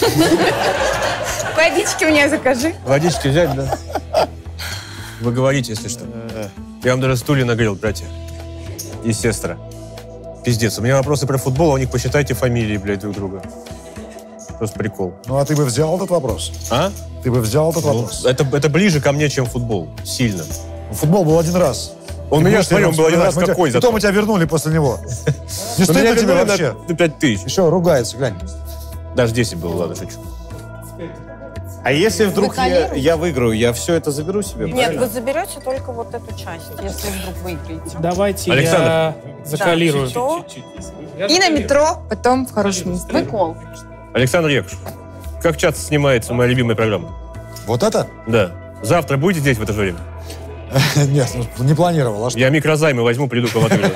Водички мне закажи.
Водички взять, да? Вы говорите, если что. Я вам даже стулья нагрел, братья. И сестра. Пиздец, у меня вопросы про футбол, а у них посчитайте фамилии, блядь, друг друга. Просто прикол.
Ну а ты бы взял этот вопрос?
А?
Ты бы взял этот
Ну,
вопрос?
это, это ближе ко мне, чем футбол. Сильно.
Футбол был один раз.
Он
Ты
меня,
будешь
смотри, он
его
был один раз
вспоминать? Мы
какой
тебя-
зато.
Потом мы тебя вернули после него. Не
Ну,
стыдно
меня
тебе
вернули
вообще?
на пять тысяч.
Еще ругается, глянь.
Даже десять было, ладно, шучу.
А если вдруг
Вы
я,
коллируете?
я выиграю, я все это заберу себе,
Нет,
правильно?
вы заберете только вот эту часть, если вдруг выиграете.
Давайте
Александр.
я заколлирую.
Да, что?
И на метро, потом в хорошем месте.
Выкол.
Александр Яковлевич, как часто снимается моя любимая программа?
Вот это?
Да. Завтра будете здесь в это же время?
Нет, ну, не планировал. А что?
Я микрозаймы возьму, приду к вам отыгрывать.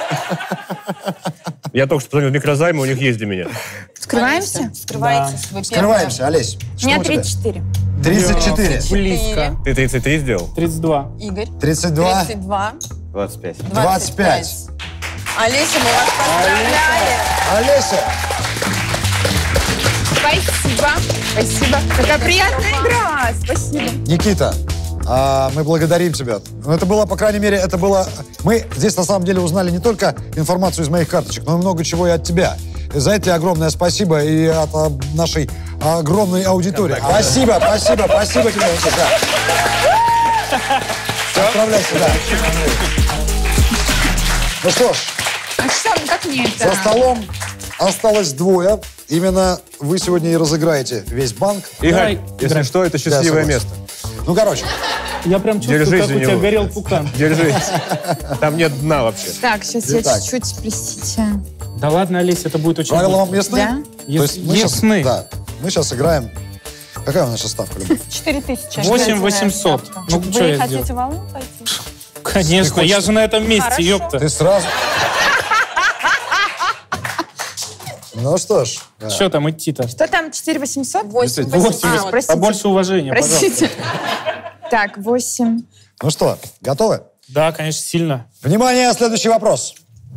Я только что позвонил в микрозаймы, у них есть для меня.
Скрываемся?
Олеся, Скрываетесь. Вы
Скрываемся, Олесь.
У
Что
меня
у тебя?
тридцать четыре.
тридцать четыре.
Близко.
Ты тридцать три сделал?
тридцать два.
Игорь.
тридцать два.
тридцать два.
двадцать пять.
двадцать пять.
Олеся, мы вас поздравляем.
Олеся.
Спасибо. Спасибо. Такая приятная игра. Спасибо.
Никита, а, мы благодарим тебя. Ну, это было, по крайней мере, это было... Мы здесь, на самом деле, узнали не только информацию из моих карточек, но и много чего и от тебя. И за это тебе огромное спасибо и от а, нашей огромной аудитории. Спасибо, спасибо, спасибо тебе, Никита. Отправляйся, да. Ну что ж,
А что, как мне это?
за столом осталось двое. Именно вы сегодня и разыграете весь банк.
Игорь,
Давай,
если
играй.
что, это
Да,
счастливое
согласен.
место.
Ну, короче,
Я прям чувствую,
Держись
как
за
у тебя
него.
горел пукан.
Держись. Там нет дна вообще.
Так, сейчас я
Итак.
чуть-чуть, простите.
Да ладно, Олеся, это будет очень
правила вам
быстро.
ясны?
Да?
То есть мы щас-
Ясны.
да, мы сейчас играем. Какая у нас сейчас ставка, Любовь?
Четыре тысячи.
восемь восемьсот. Ну, что
Вы
я
хотите
сделаю?
волну пойти?
Конечно,
Ты хочешь-
я же на этом месте,
Хорошо.
ёпта.
Ты сразу... Ну что ж, да.
Что там идти-то?
Что там, четыре восемьсот?
Восемь
Действительно.
восемьсот.
А,
восемь.
простите.
Побольше уважения, пожалуйста.
Простите. Так, восемь.
Ну что, готовы?
Да, конечно, сильно.
Внимание, следующий вопрос.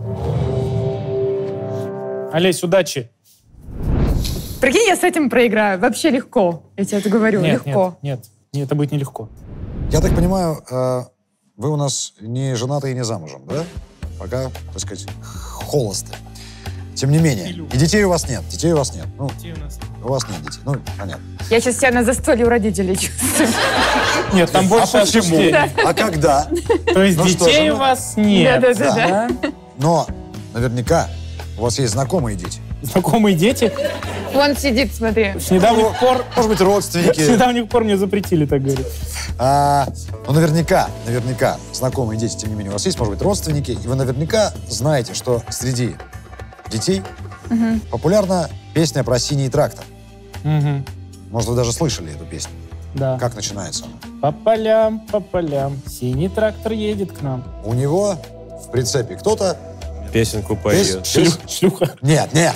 Олесь, удачи.
Прикинь, я с этим проиграю. Вообще легко. Я тебе это говорю.
Нет,
легко.
нет, нет, нет, это будет нелегко.
Я так понимаю, э, вы у нас не женаты и не замужем, да? Пока, так сказать, холосты. Тем не менее. И детей у вас нет. Детей у вас нет. Ну,
Детей у нас.
у вас нет детей. Ну, понятно.
Я сейчас себя на застолье у родителей чувствую.
Нет, там больше
А почему?
осуждений.
А когда?
То есть
Ну что
детей
же,
у
ну-
вас нет.
Да-да-да.
Но наверняка у вас есть знакомые дети.
Знакомые дети.
Вон сидит, смотри.
С недавних пор,
Может быть,
с
родственники.
недавних пор мне запретили так говорить.
А, ну, наверняка, наверняка, знакомые дети, тем не менее, у вас есть, может быть, родственники, и вы наверняка знаете, что среди детей популярна песня про синий трактор.
Мгм.
Может, вы даже слышали эту песню.
Да.
Как начинается она?
По полям, по полям, синий трактор едет к нам.
У него в прицепе кто-то...
Песенку
Пес-
поет.
Шлю- шлюха.
Нет, нет,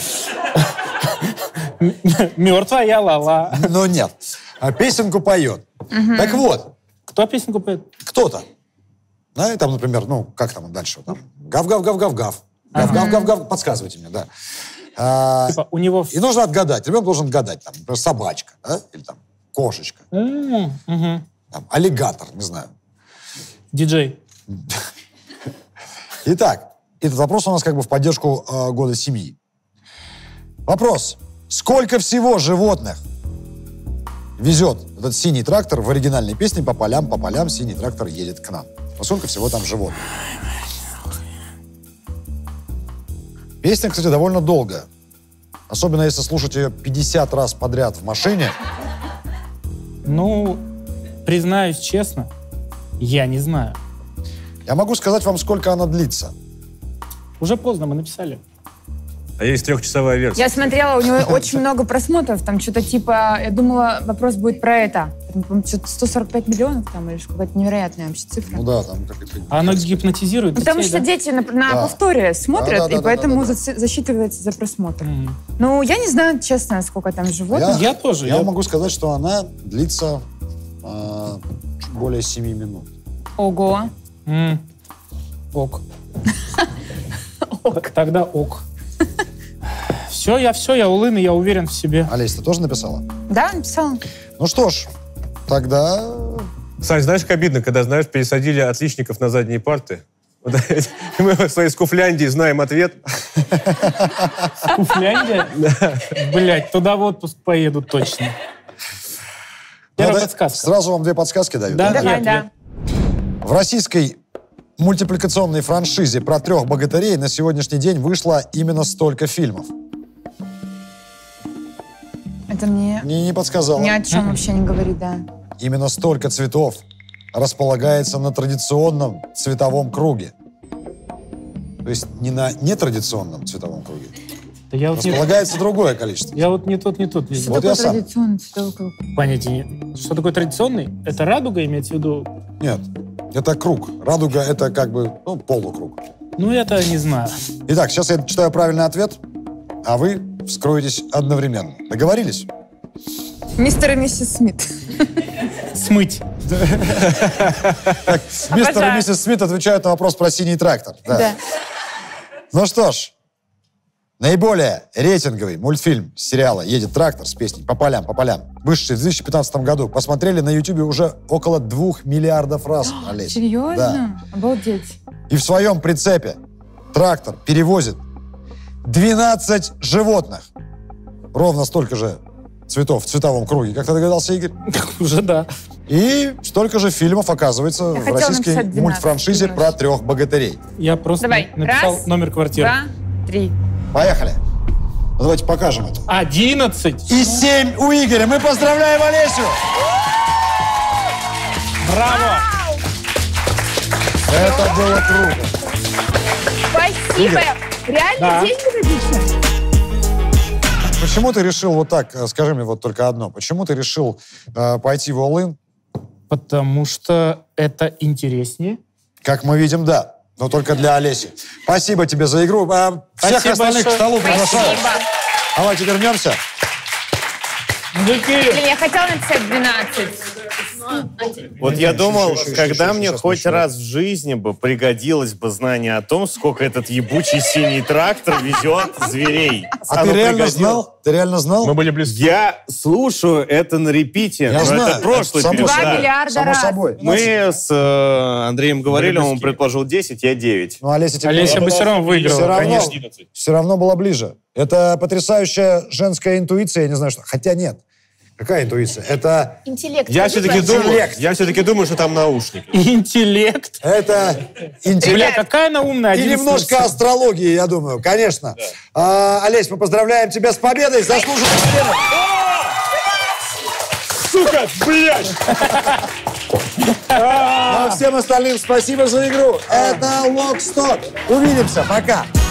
Мертвая лала.
ну нет. А песенку поет. Так вот,
Кто песенку поет?
кто-то. Да, и там, например, ну, как там дальше? вот Там, гав-гав-гав-гав-гав. Гав-гав-гав-гав. Подсказывайте мне, да. А,
Типа, у него...
и нужно отгадать. Ребенок должен отгадать. Там, например, собачка, да? Или там кошечка.
М, мгм.
Там, аллигатор, не знаю.
Диджей.
Итак, этот вопрос у нас как бы в поддержку э, года семьи. Вопрос. Сколько всего животных везет этот синий трактор в оригинальной песне «По полям, по полям, синий трактор едет к нам»? А сколько всего там животных? Песня, кстати, довольно долгая. Особенно если слушать ее пятьдесят раз подряд в машине.
Ну, признаюсь честно, я не знаю.
Я могу сказать вам, сколько она длится.
Уже поздно, мы написали.
А есть трехчасовая версия.
Я смотрела, у него очень много просмотров. Там что-то типа... Я думала, вопрос будет про это. Там, по-моему, что-то сто сорок пять миллионов там, или какая-то невероятная вообще цифра.
Ну да, там как-то...
А оно гипнотизирует
Потому
детей,
что
да?
дети на, на
Да.
повторе смотрят,
Да-да-да-да-да-да.
и поэтому заси- засчитывается за просмотр.
М.
Ну, я не знаю, честно, сколько там животных.
Я тоже,
Я
я-
могу сказать, что она длится э, чуть более семи минут.
Ого.
М. Ок. Т- Тогда ок. Все, я все, я улын, и я уверен в себе.
Олесь, ты тоже написала?
Да, написала.
Ну что ж, тогда...
Сань, знаешь, как обидно, когда, знаешь, пересадили отличников на задние парты? Вот, и мы в своей Скуфляндии знаем ответ.
Скуфляндия? Блять, туда в отпуск поеду точно. Первая
Надо-
подсказка.
Сразу вам две подсказки даю.
Да,
Давай,
Нет,
да.
В российской мультипликационной франшизе про трех богатырей на сегодняшний день вышло именно столько фильмов.
Это мне
Не, не подсказала.
ни о чем вообще не говорит, да.
Именно столько цветов располагается на традиционном цветовом круге. То есть не на нетрадиционном цветовом круге.
Да я, вот не,
Располагается другое количество.
я вот не тот, не тот. не
Что
знаю.
Вот я
такое
сам.
традиционный цветовой круг?
Понятия нет. Что такое традиционный? Это радуга, имеется в виду?
Нет, это круг. Радуга — это как бы ну, полукруг.
Ну, это не знаю.
Итак, сейчас я читаю правильный ответ, а вы вскроетесь одновременно. Договорились?
Мистер и миссис Смит.
Смыть.
Мистер и
Обожаю.
миссис Смит отвечают на вопрос про синий трактор. Да.
Да.
Ну что ж, наиболее рейтинговый мультфильм сериала «Едет трактор» с песней «По полям, по полям», вышедший в две тысячи пятнадцатом году, посмотрели на Ютубе уже около двух миллиардов раз. Олесь. Да.
Серьезно? Обалдеть.
И в своем прицепе трактор перевозит двенадцать животных. Ровно столько же цветов в цветовом круге, как ты догадался, Игорь?
Уже да.
И столько же фильмов, оказывается,
Я
в
хотела
российской
написать двенадцать,
мультфраншизе
ты
про трех богатырей.
Я просто
Давай.
написал
Раз,
номер квартиры.
Два, три.
Поехали. Ну, давайте покажем это.
Одиннадцать.
И семь у Игоря. Мы поздравляем Олесю!
Браво!
Это было круто.
Спасибо. Реально
Да.
деньги родители?
Почему ты решил вот так, э, скажи мне вот только одно, почему ты решил э, пойти в All-In?
Потому что это интереснее.
Как мы видим, да, но только для Олеси. Спасибо тебе за игру. А, всех
Спасибо
остальных
большое.
к столу приглашаю.
Спасибо.
Давайте вернемся.
Мужики,
Блин, я хотела написать двенадцать.
Вот я думал,
еще, еще,
когда
еще,
мне
сейчас
хоть
еще.
раз в жизни бы пригодилось бы знание о том, сколько этот ебучий синий трактор везет зверей.
А
Оно
ты реально
пригодилось.
знал? Ты реально знал?
Мы были близки.
Я слушаю это на репите,
Я
но
знаю,
это прошлый
само
период.
Два
собой.
миллиарда
Само
раз.
собой.
Мы с э, Андреем говорили, он предположил десять, я девять.
Ну, Олеся, тебе
Олеся бы все равно выиграла,
все равно,
конечно.
все равно было ближе. Это потрясающая женская интуиция, я не знаю что. Хотя нет. Какая интуиция? Это,
Интеллект.
Я все-таки думаю,
Интеллект.
я все-таки думаю, что там наушники.
Интеллект.
это
Бля,
интеллект.
какая она умная.
И
одиннадцать
немножко
лет.
астрологии, я думаю, конечно. А, Олесь, мы поздравляем тебя с победой, заслуженной победой.
Сука, блядь!
А всем остальным спасибо за игру. Это Локсток. Увидимся. Пока.